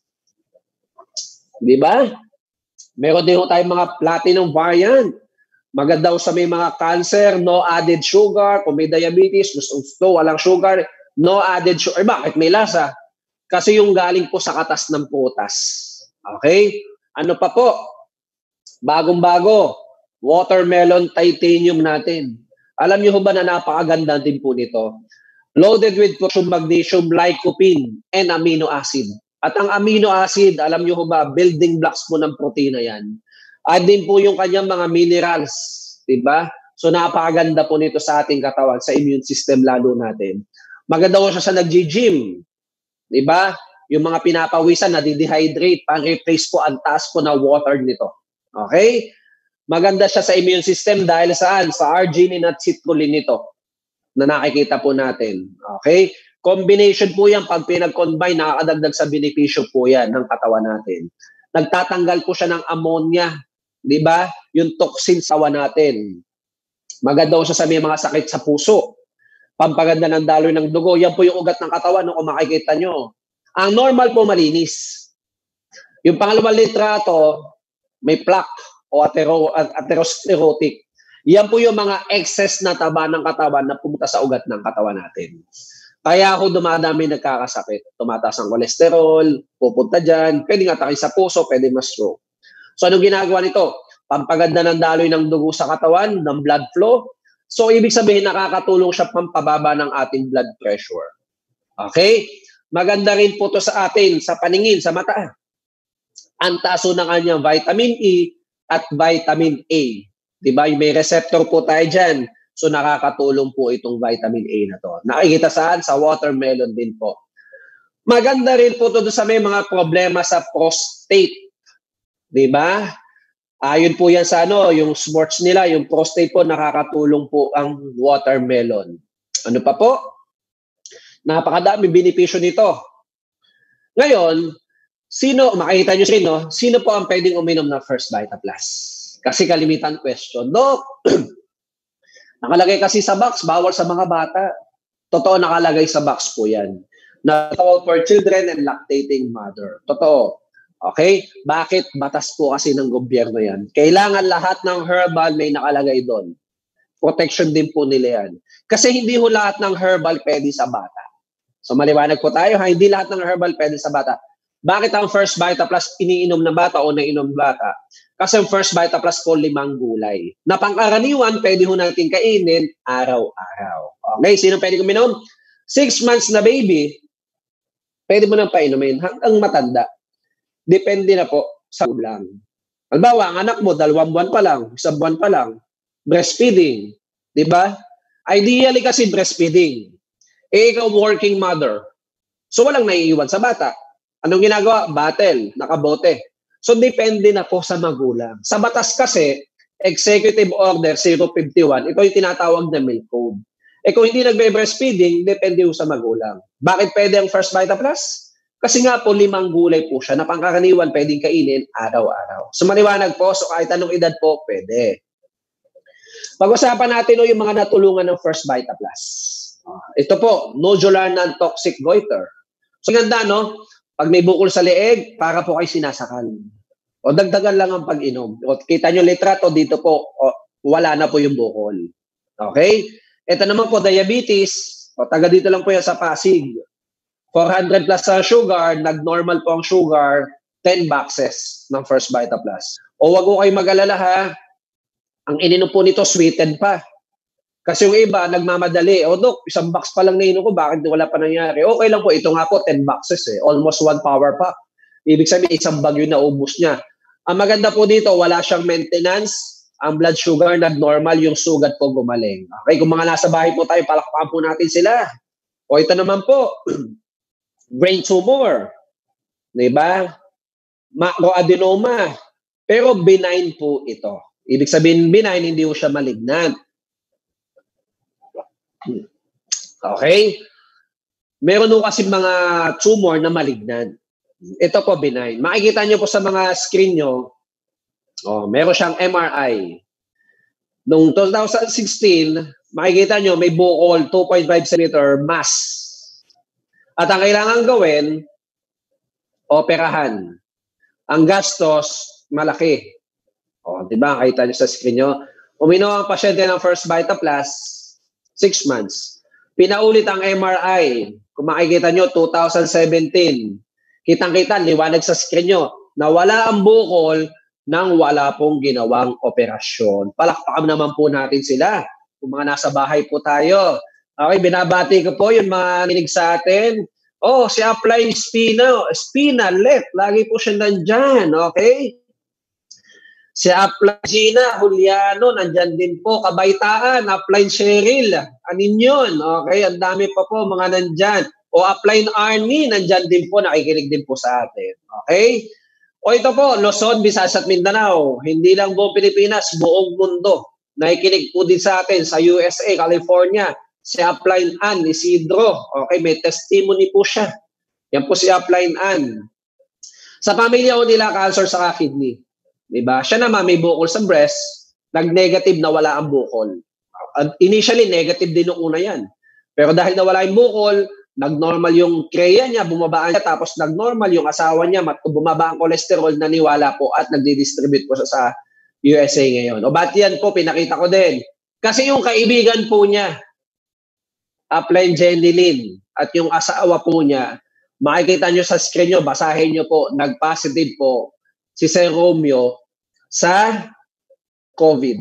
Di ba? Meron din po tayong mga platinum variant. Maganda sa may mga cancer, no added sugar. Kung may diabetes, gusto walang sugar, no added sugar. Bakit may lasa? Kasi yung galing po sa katas ng putas. Okay? Ano pa po? Bagong-bago, watermelon titanium natin. Alam niyo ba na napakaganda din po nito? Loaded with potassium, magnesium, lycopene, and amino acid. At ang amino acid, alam niyo ba, building blocks po ng protina yan. At din po yung kanyang mga minerals, di ba? So napakaganda po nito sa ating katawan, sa immune system lalo natin. Maganda po siya sa nag-gym, di ba? Yung mga pinapawisan, nadidehydrate, pang-replace po ang taas po na water nito. Okay? Maganda siya sa immune system dahil saan? Sa arginine at citrulline nito na nakikita po natin. Okay? Combination po yan, pag pinag-combine, nakakadagdag sa benepisyo po yan ng katawan natin. Nagtatanggal po siya ng ammonia, di ba? Yung toxin sa katawan natin. Maganda siya sa may mga sakit sa puso. Pampaganda ng daloy ng dugo. Yan po yung ugat ng katawan, no, kung makikita nyo. Ang normal po malinis. Yung pangalawang litrato, may plaque o atherosclerotic. Yan po yung mga excess na taba ng katawan na pumunta sa ugat ng katawan natin. Kaya ako dumadami nagkakasakit. Tumataas ang kolesterol, pupunta dyan, pwede nga takay sa puso, pwede ma-stroke. So anong ginagawa nito? Pampaganda ng daloy ng dugo sa katawan, ng blood flow. So ibig sabihin nakakatulong siya pampababa ng ating blood pressure. Okay? Maganda rin po to sa atin, sa paningin, sa mata. Ang taso ng kanyang vitamin E at vitamin A. Diba? May receptor po tayo dyan. So nakakatulong po itong vitamin A na to. Nakikita saan? Sa watermelon din po. Maganda rin po ito sa may mga problema sa prostate. Di ba? Ayon po yan sa yung sports nila, yung prostate po, nakakatulong po ang watermelon. Ano pa po? Napakadami benepisyo nito. Ngayon, makikita nyo rin, sino po ang pwedeng uminom ng First Vita Plus? Kasi kalimitan question. Dok, nakalagay kasi sa box, bawal sa mga bata. Totoo, nakalagay sa box po yan. Not all for children and lactating mother. Totoo. Okay? Bakit? Batas po kasi ng gobyerno yan. Kailangan lahat ng herbal may nakalagay doon. Protection din po nila yan. Kasi hindi ho lahat ng herbal pwede sa bata. So maliwanag po tayo, hindi lahat ng herbal pwede sa bata. Bakit ang First Vita Plus iniinom ng bata o nainom ng bata? Kasi ang First Vita Plus po 5 gulay. Na pang-karaniwan, pwede ho natin kainin araw-araw. Okay, sino pwede kuminom? 6 months na baby, pwede mo nang painumin hanggang matanda. Depende na po sa ulam. Halimbawa, ang anak mo, 2 buwan pa lang, 1 buwan pa lang, breastfeeding. Diba? Ideally kasi breastfeeding. Ikaw working mother. So walang naiiwan sa bata. Anong ginagawa? Bottle, nakabote. So depende na po sa magulang. Sa batas kasi, Executive Order 051, ito yung tinatawag na milk code. Kung hindi nagbe-breastfeeding, depende po sa magulang. Bakit pwede ang First Vita Plus? Kasi nga po 5 gulay po siya na pangkaraniwan pwedeng kainin araw-araw. So maliwanag po, so kahit anong edad po, pwede. Pag-usapan natin yung mga natulungan ng First Vita Plus. Ito po, nodular non-toxic goiter. So ganda, no? Pag may bukol sa leeg, para po kayo sinasakal. O dagdagan lang ang pag-inom. O kita nyo litrato dito po, wala na po yung bukol. Okay? Ito naman po, diabetes. O taga dito lang po yan sa Pasig. 400 plus sa sugar, nag-normal po ang sugar, 10 boxes ng First Vita Plus. O wag ko kayo mag-alala ha, ang ininom po nito sweetened pa. Kasi yung iba, nagmamadali. O Dok, 1 box pa lang nainom ko, bakit wala pa nangyari? Okay lang po, ito nga po, 10 boxes eh. Almost 1 power pack. Ibig sabihin, 1 bagyo na ubus niya. Ang maganda po dito, wala siyang maintenance. Ang blood sugar, nag-normal, yung sugat po gumaling. Okay, kung mga nasa bahay po tayo, palakpakan po natin sila. O ito naman po, brain tumor. Diba? Macroadenoma. Pero benign po ito. Ibig sabihin, benign, hindi po siya malignant. Okay? Meron po kasi mga tumor na malignant. Ito po benign. Makikita nyo po sa mga screen nyo, meron siyang MRI. Noong 2016, makikita nyo may bukol 2.5 cm mass. At ang kailangan gawin, operahan. Ang gastos, malaki. Diba? Makikita nyo sa screen nyo. Uminom ang pasyente ng First Vita Plus, 6 months. Pinaulit ang MRI. Kung makikita nyo, 2017. Kitang-kita, liwanag sa screen nyo, na wala ang bukol nang wala pong ginawang operasyon. Palakpakan naman po natin sila. Kung mga nasa bahay po tayo. Okay, binabati ko po yung mga ninig sa atin. Si Apply Spina left. Lagi po siya nandyan. Okay? Si Apply Gina Juliano, nandyan din po. Kabaitaan, Apply Cheryl. Anin yun? Okay, ang dami pa po mga nandyan. O Apply Arnie, nandyan din po. Nakikinig din po sa atin. Okay? O ito po, Luzon, Visayas at Mindanao. Hindi lang buong Pilipinas, buong mundo. Nakikinig po din sa atin sa USA, California. Si Apply Ann Isidro. Okay, may testimony po siya. Yan po si Apply Ann. Sa pamilya ko nila, cancer sa kidney. Diba? Siya naman may bukol sa breast, nag-negative na wala ang bukol. Initially, negative din nung una yan. Pero dahil nawala yung bukol, nag-normal yung kreya niya, bumaba niya, tapos nag-normal yung asawa niya, bumaba ang cholesterol, naniwala po at nagdi-distribute po sa USA ngayon. O ba't yan po, pinakita ko din. Kasi yung kaibigan po niya, Apply Jenny Lynn, at yung asawa po niya, makikita nyo sa screen nyo, basahin nyo po, nag-positive po si Sir Romeo sa COVID.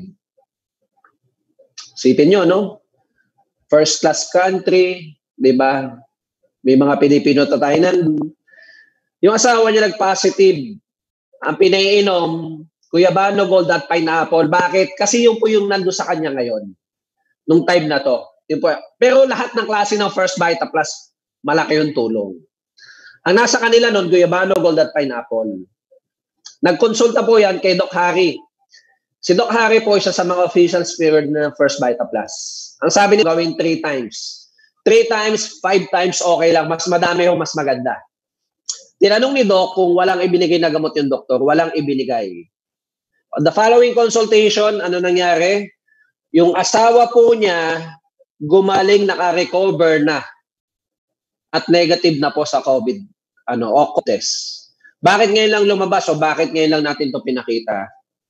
Sipin nyo, no? First class country, di ba? May mga Pilipino tayo nan. Yung asawa niya nag-positive. Ang pinaiinom, Kuya Bano, Gold at Pineapple. Bakit? Kasi yun po yung nando sa kanya ngayon. Nung time na to. Yun po. Pero lahat ng klase ng First Vita Plus, malaki yung tulong. Ang nasa kanila noon, Guyabano Gold at Pineapple. Nagkonsulta po yan kay Doc Harry. Si Doc Harry po isa sa mga official spirit ng First Vita Plus. Ang sabi niya, gawin 3 times. 3 times, 5 times, okay lang. Mas madami o mas maganda. Tinanong ni Doc kung walang ibinigay na gamot yung doktor. Walang ibinigay. On the following consultation, ano nangyari? Yung asawa po niya, gumaling, naka-recover na. At negative na po sa COVID. Test. Bakit ngayon lang lumabas o bakit ngayon lang natin to pinakita?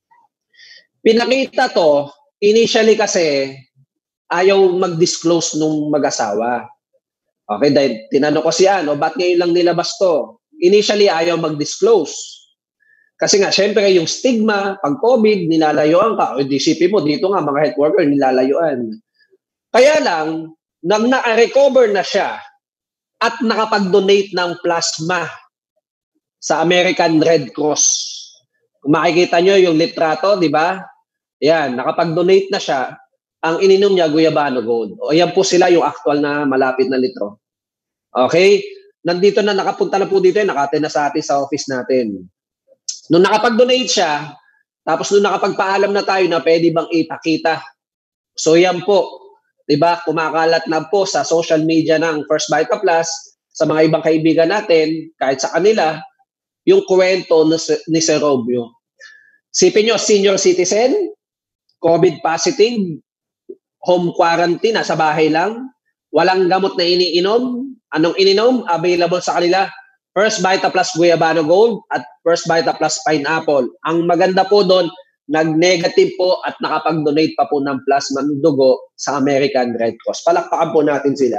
Pinakita to, initially kasi, ayaw mag-disclose nung mag-asawa. Okay, dahil tinanong ko siya, ba't ngayon lang nilabas to? Initially, ayaw mag-disclose. Kasi nga, syempre, yung stigma, pag COVID, nilalayuan ka. O DCP mo, dito nga, mga health worker, nilalayuan. Kaya lang, nang na-recover na siya at nakapag-donate ng plasma sa American Red Cross. Kung makikita nyo yung litrato, di ba? Yan, nakapag-donate na siya. Ang ininom niya, Guyabano Gold. O yan po sila yung actual na malapit na litro. Okay? Nandito na, nakapunta na po dito, nakatay na sa atin sa office natin. Nung nakapag-donate siya, tapos nung nakapagpaalam na tayo na pwede bang ipakita. So yan po, diba, kumakalat na po sa social media ng First Vita Plus, sa mga ibang kaibigan natin, kahit sa kanila, yung kwento ni Sir Robio. Sipin nyo, senior citizen, COVID positive, home quarantine, nasa bahay lang, walang gamot na iniinom. Anong ininom? Available sa kanila, First Vita Plus Guyabano Gold at First Vita Plus Pineapple. Ang maganda po doon, nag-negative po at nakapag-donate pa po ng plasma ng dugo sa American Red Cross. Palakpakan po natin sila.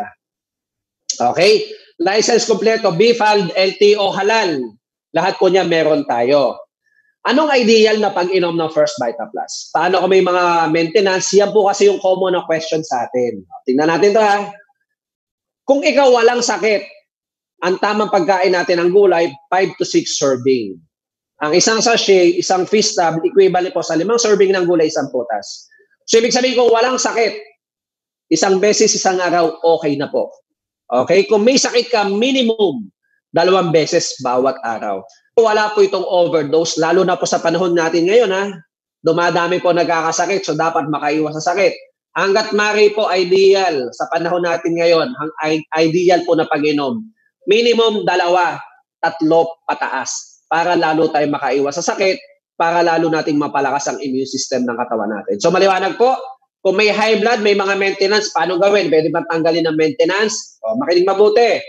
Okay? License kompleto, BFALD, LTO, halal. Lahat po niya meron tayo. Anong ideal na pag-inom ng First Vita Plus? Paano kung may mga maintenance? Yan po kasi yung common na question sa atin. Tingnan natin to ha. Kung ikaw walang sakit, ang tamang pagkain natin ng gulay, 5 to 6 serving. Ang isang sachet, isang feast tab, equivalent po sa 5 serving ng gulay, isang putas. So, ibig sabihin kung walang sakit, isang beses, isang araw, okay na po. Okay? Kung may sakit ka, minimum, 2 beses bawat araw. Wala po itong overdose, lalo na po sa panahon natin ngayon, ha? Dumadami po nagkakasakit, so dapat makaiwas sa sakit. Hanggat mari po, ideal, sa panahon natin ngayon, ideal po na pag-inom. Minimum 2, 3 pataas para lalo tayo makaiwas sa sakit, para lalo nating mapalakas ang immune system ng katawan natin. So maliwanag po, kung may high blood, may mga maintenance, paano gawin? Pwede ba tanggalin ng maintenance? Makinig mabuti.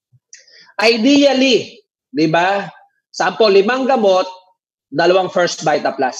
Ideally, di ba? Sample, 5 gamot, 2 First Vita Plus.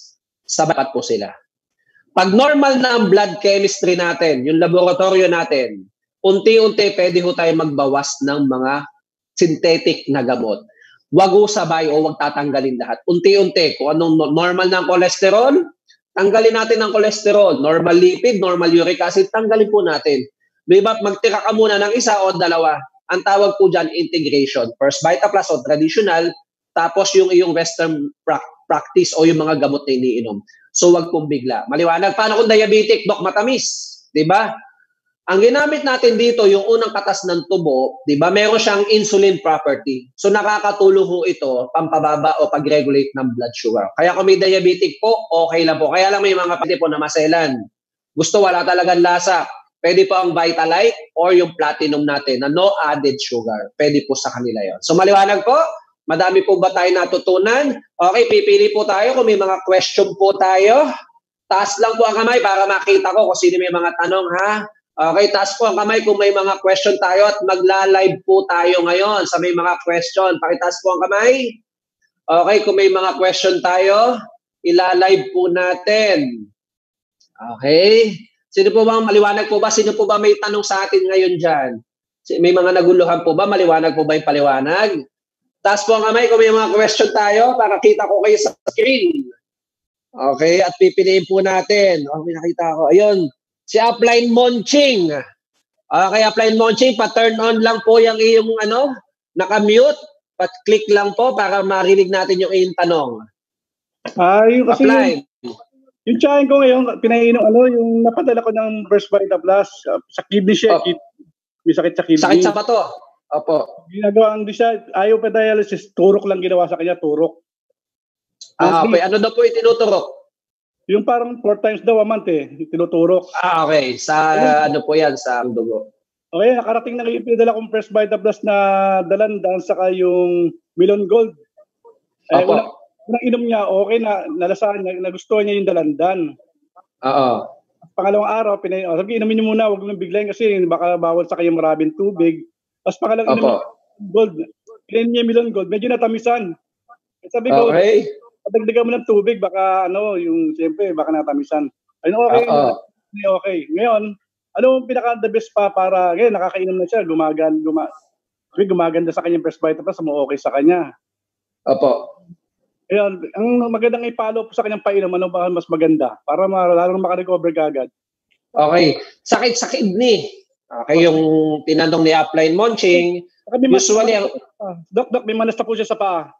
Sabat po sila. Pag normal na ang blood chemistry natin, yung laboratorio natin, unti-unti pwede ho tayo magbawas ng mga synthetic na gamot. Wag ho sabay o wag tatanggalin lahat. Unti-unti, kung anong normal na ang cholesterol, tanggalin natin ang cholesterol. Normal lipid, normal uric acid, tanggalin po natin. Diba, magtira ka muna ng 1 o 2. Ang tawag po dyan, integration. First Vita Plus o traditional, tapos yung iyong Western practice o yung mga gamot na iniinom. So, wag pong bigla. Maliwanag. Paano kung diabetic, Doc, matamis? Diba? Ang ginamit natin dito, yung unang katas ng tubo, diba, meron siyang insulin property. So, nakakatulong ho ito, pampababa o pag-regulate ng blood sugar. Kaya kung may diabetic po, okay lang po. Kaya lang may mga pati po na maselan. Gusto, wala talagang lasa. Pwede po ang Vitalite or yung Platinum natin na no added sugar. Pwede po sa kanila yon. So, maliwanag po. Madami po ba tayo natutunan? Okay, pipili po tayo kung may mga question po tayo. Taas lang po ang kamay para makita ko kung sino may mga tanong, ha? Okay, taas po ang kamay kung may mga question tayo at magla-live po tayo ngayon sa may mga question. Pakitaas po ang kamay. Okay, kung may mga question tayo, ila-live po natin. Okay. Sino po ba, maliwanag po ba? Sino po ba may tanong sa atin ngayon dyan? May mga naguluhan po ba? Maliwanag po ba yung paliwanag? Taas po ang kamay kung may mga question tayo para kita ko kayo sa screen. Okay, at pipiliin po natin. Okay, nakita ko. Ayun, si Upline Monching. Okay, Upline Monching, pa-turn on lang po yung iyong naka-mute. Pa-click lang po para marinig natin yung iyong tanong. Yung kasi yung tiyahin ko ngayon, pinainom, yung napadala ko ng First Vita Plus, sa kidney siya, may sakit sa kidney. Sakit sa bato. Opo. Ginagawa ang siya, ayaw pa dialysis, turok lang ginawa sa kanya, turok. Okay. Ano daw po itinuturok? Yung parang 4 times daw a month tinuturok. Okay. Sa ano po yan, sa dugo. Okay, nakarating na yung pinadala kong Fresh Vita Plus na dalandan, saka yung Melon Gold. Unang inom niya, okay na, nalasahan niya, nagustuhan niya yung dalandan. Oo. Pangalawang araw, sabi, inumin niyo muna, huwag nang biglayin kasi baka bawal sa kanyang maraming tubig. Tapos pangalawang inom Gold, pinain niya Melon Gold, medyo natamisan. Sabi ko, dagdagan mo ng tubig, baka siyempre, baka natamisan. Okay. Ngayon, anong pinaka-the best pa para, ngayon, nakakainom na siya, gumaganda sa kanyang Fresh Vita Plus, okay sa kanya. Opo. Ngayon, ang magandang i-follow po sa kanyang painom, ano ba mas maganda? Para lalo makarecover kagad. Okay. Sakit sa kidney. Okay, yung tinanong ni Upline Monching, usually, Dok, may manas na po siya sa paa.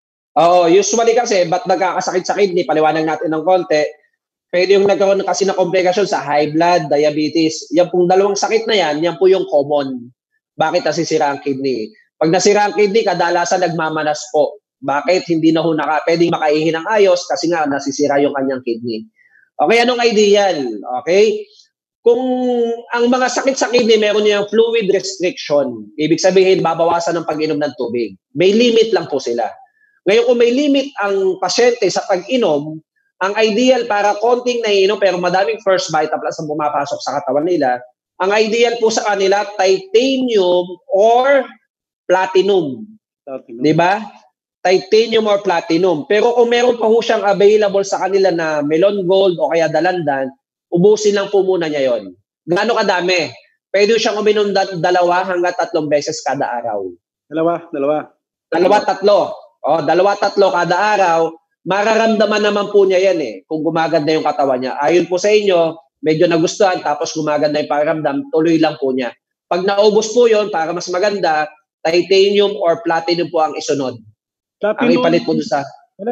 Oo, usually kasi, ba't nagkakasakit sa kidney? Paliwanag natin ng konti. Pwede yung nagkaroon kasi ng komplikasyon sa high blood, diabetes. Yan pong dalawang sakit na yan po yung common. Bakit nasisira ang kidney? Pag nasira ang kidney, kadalasan nagmamanas po. Bakit? Hindi na pwedeng makaihi ng ayos kasi nga nasisira yung kanyang kidney. Okay, anong ideal? Okay? Kung ang mga sakit sa kidney, meron yung fluid restriction. Ibig sabihin, babawasan ng pag-inom ng tubig. May limit lang po sila. Ngayon, kung may limit ang pasyente sa pag-inom, ang ideal para konting naiinom pero madaming First Vita Plus ang pumapasok sa katawan nila, ang ideal po sa kanila, titanium or platinum. Di ba? Titanium or platinum. Pero kung meron pa po siyang available sa kanila na Melon Gold o kaya dalandan, ubusin lang po muna niya yon. Gaano kadami? Pwede siyang uminom 2 hanggang 3 beses kada araw. Dalawa. 2, 3. 2, 3 kada araw. Mararamdaman naman po niya yan kung gumaganda yung katawan niya. Ayon po sa inyo, medyo nagustuhan tapos gumaganda yung pakiramdam, tuloy lang po niya. Pag naubos po yon para mas maganda, titanium or platinum po ang isunod. Platinum, ang ipalit po doon sa...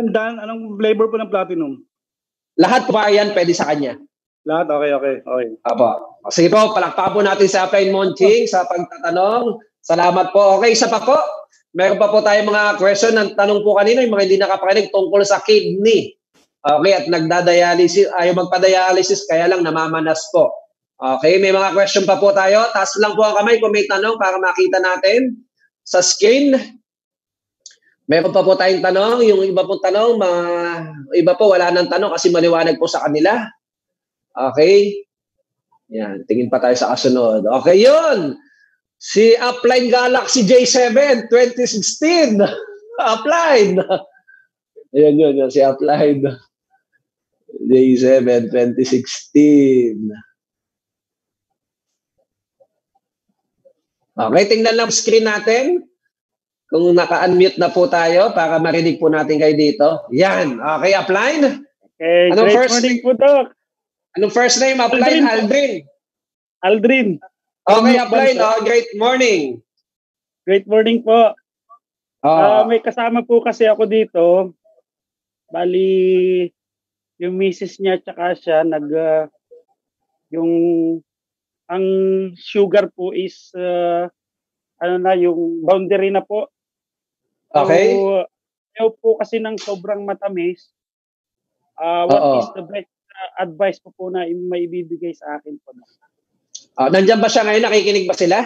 Anong flavor po ng platinum? Lahat po yan pwede sa kanya. Lahat? Okay. Apo. Sige po, palakpakan po natin sa Upline Monching sa pagtatanong. Salamat po. Okay, isa pa po. Meron pa po tayong mga question ng tanong po kanina, yung mga hindi nakapakinig tungkol sa kidney. Okay, at nagdadialysis, ayaw magpa-dialysis, kaya lang namamanas po. Okay, may mga question pa po tayo. Taas lang po ang kamay kung may tanong para makita natin sa screen. Meron pa po tayong tanong. Yung iba pong tanong, iba po wala nang tanong kasi maliwanag po sa kanila. Okay. Yan, tingin pa tayo sa kasunod. Okay, yun. Si Upline Galaxy J7 2016. Upline. Ayan, si Upline J7 2016. Okay, tingnan lang screen natin. Kung naka-unmute na po tayo para marinig po natin kayo dito. Yan. Okay, Upline. Okay, great morning po, Doc. Anong first name, Upline? Aldrin. Okay, Upline. Great morning. Great morning po. May kasama po kasi ako dito. Bali, yung misis niya tsaka siya, ang sugar po is, yung boundary na po. Okay. So, ayaw po kasi ng sobrang matamis. What is the best advice po na may ibibigay sa akin po? Nandiyan ba siya ngayon? Nakikinig ba sila?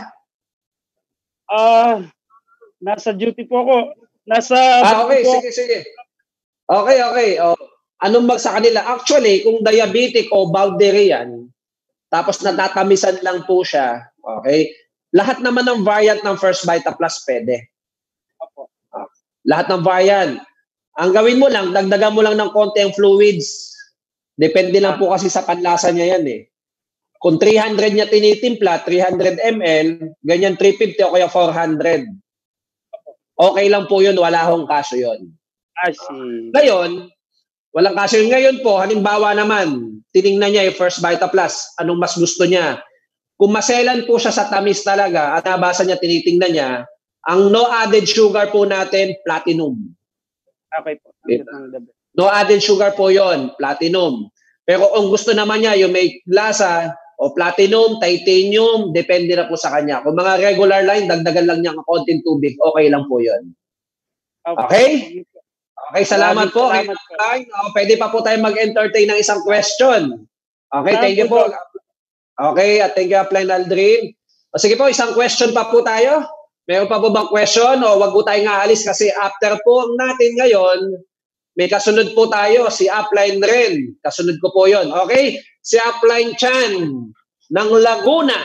Nasa duty po ako. Okay, sige. Okay. Anong sa kanila? Actually, kung diabetic o boundary yan, tapos natatamisan lang po siya, okay? Lahat naman ng variant ng First Vita Plus pwede. Lahat ng variant. Ang gawin mo lang, dagdagan mo lang ng konti ang fluids. Depende lang po kasi sa panlasa niya yan Kung 300 niya tinitimpla, 300 ml, ganyan 350 o kaya 400. Okay lang po yun, wala akong kaso yun. I see. Ngayon, walang kaso yun. Ngayon po, halimbawa naman, tiningnan niya yung First Vita Plus, anong mas gusto niya. Kung maselan po siya sa tamis talaga at nabasa niya, tinitingnan niya, ang no added sugar po natin, platinum. Okay po. No added sugar po yon, platinum. Pero kung gusto naman niya yung may lasa, o platinum, titanium, depende na po sa kanya. Kung mga regular line, dagdagan lang niya ng konting tubig, okay lang po yun. Okay? Okay, salamat po. Pwede pa po tayo mag-entertain ng isang question. Okay, thank you po. Okay, at thank you, Upline Aldrin. O sige po, isang question pa po tayo. Meron pa po bang question o wag po tayong aalis kasi after po natin ngayon, may kasunod po tayo, si Upline Ren. Kasunod ko po yon. Okay? Si Upline Chan ng Laguna.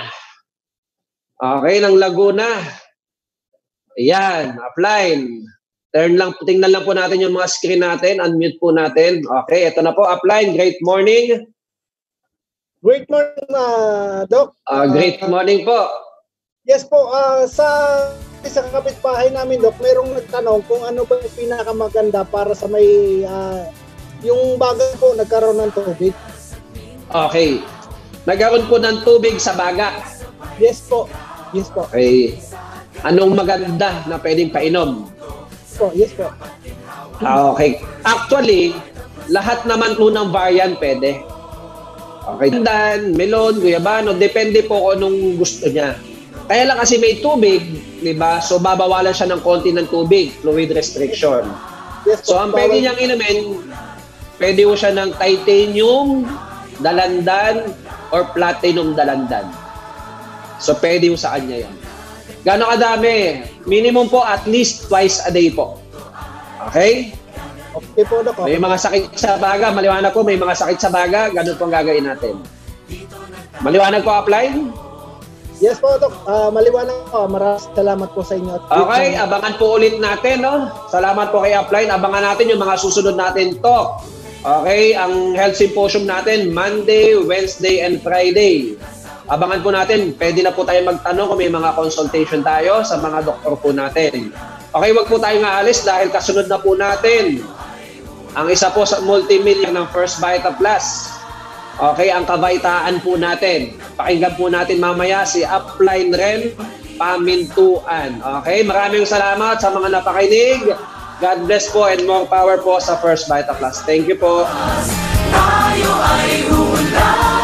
Okay, ng Laguna. Ayan, Upline. Tingnan lang po natin yung mga screen natin. Unmute po natin. Okay, ito na po, Upline. Great morning. Great morning, Doc. Great morning po. Yes po, sa kapitbahay namin, Doc, merong nagtanong kung ano ba yung pinakamaganda para sa may, yung baga po nagkaroon ng tubig. Okay. Nagkaroon po ng tubig sa baga. Yes po. Yes po. Okay. Anong maganda na pwedeng painom? Yes po. Okay. Actually, lahat naman po ng variant pwede. Okay. Dan, melon, guyabano, depende po kung anong gusto niya. Kaya lang kasi may tubig, di ba? So, babawalan siya ng konti ng tubig, fluid restriction. Yes, so, ang pwede niyang inumin, pwede po siya ng titanium, dalandan, or platinum dalandan. So, pwede po sa kanya yan. Gano'ng kadami? Minimum po at least twice a day po. Okay? Okay po, Doc. May mga sakit sa baga, maliwanag po, may mga sakit sa baga, ganun po ang gagawin natin. Maliwanag po, Upline? Yes po, Doc. Maliwanag po. Maraming salamat po sa inyo. Okay, abangan po ulit natin, no? Salamat po kay Upline. Abangan natin yung mga susunod natin talk. Okay, ang health symposium natin, Monday, Wednesday, and Friday. Abangan po natin, pwede na po tayo magtanong kung may mga consultation tayo sa mga doktor po natin. Okay, wag po tayong aalis dahil kasunod na po natin ang isa po sa multimillion ng First Vita Plus. Okay, ang kabaitaan po natin. Pakinggan po natin mamaya si Upline Ren Pamintuan. Okay, maraming salamat sa mga napakinig. God bless po and more power po sa First Vita Plus. Thank you po. Tayo ay ulan.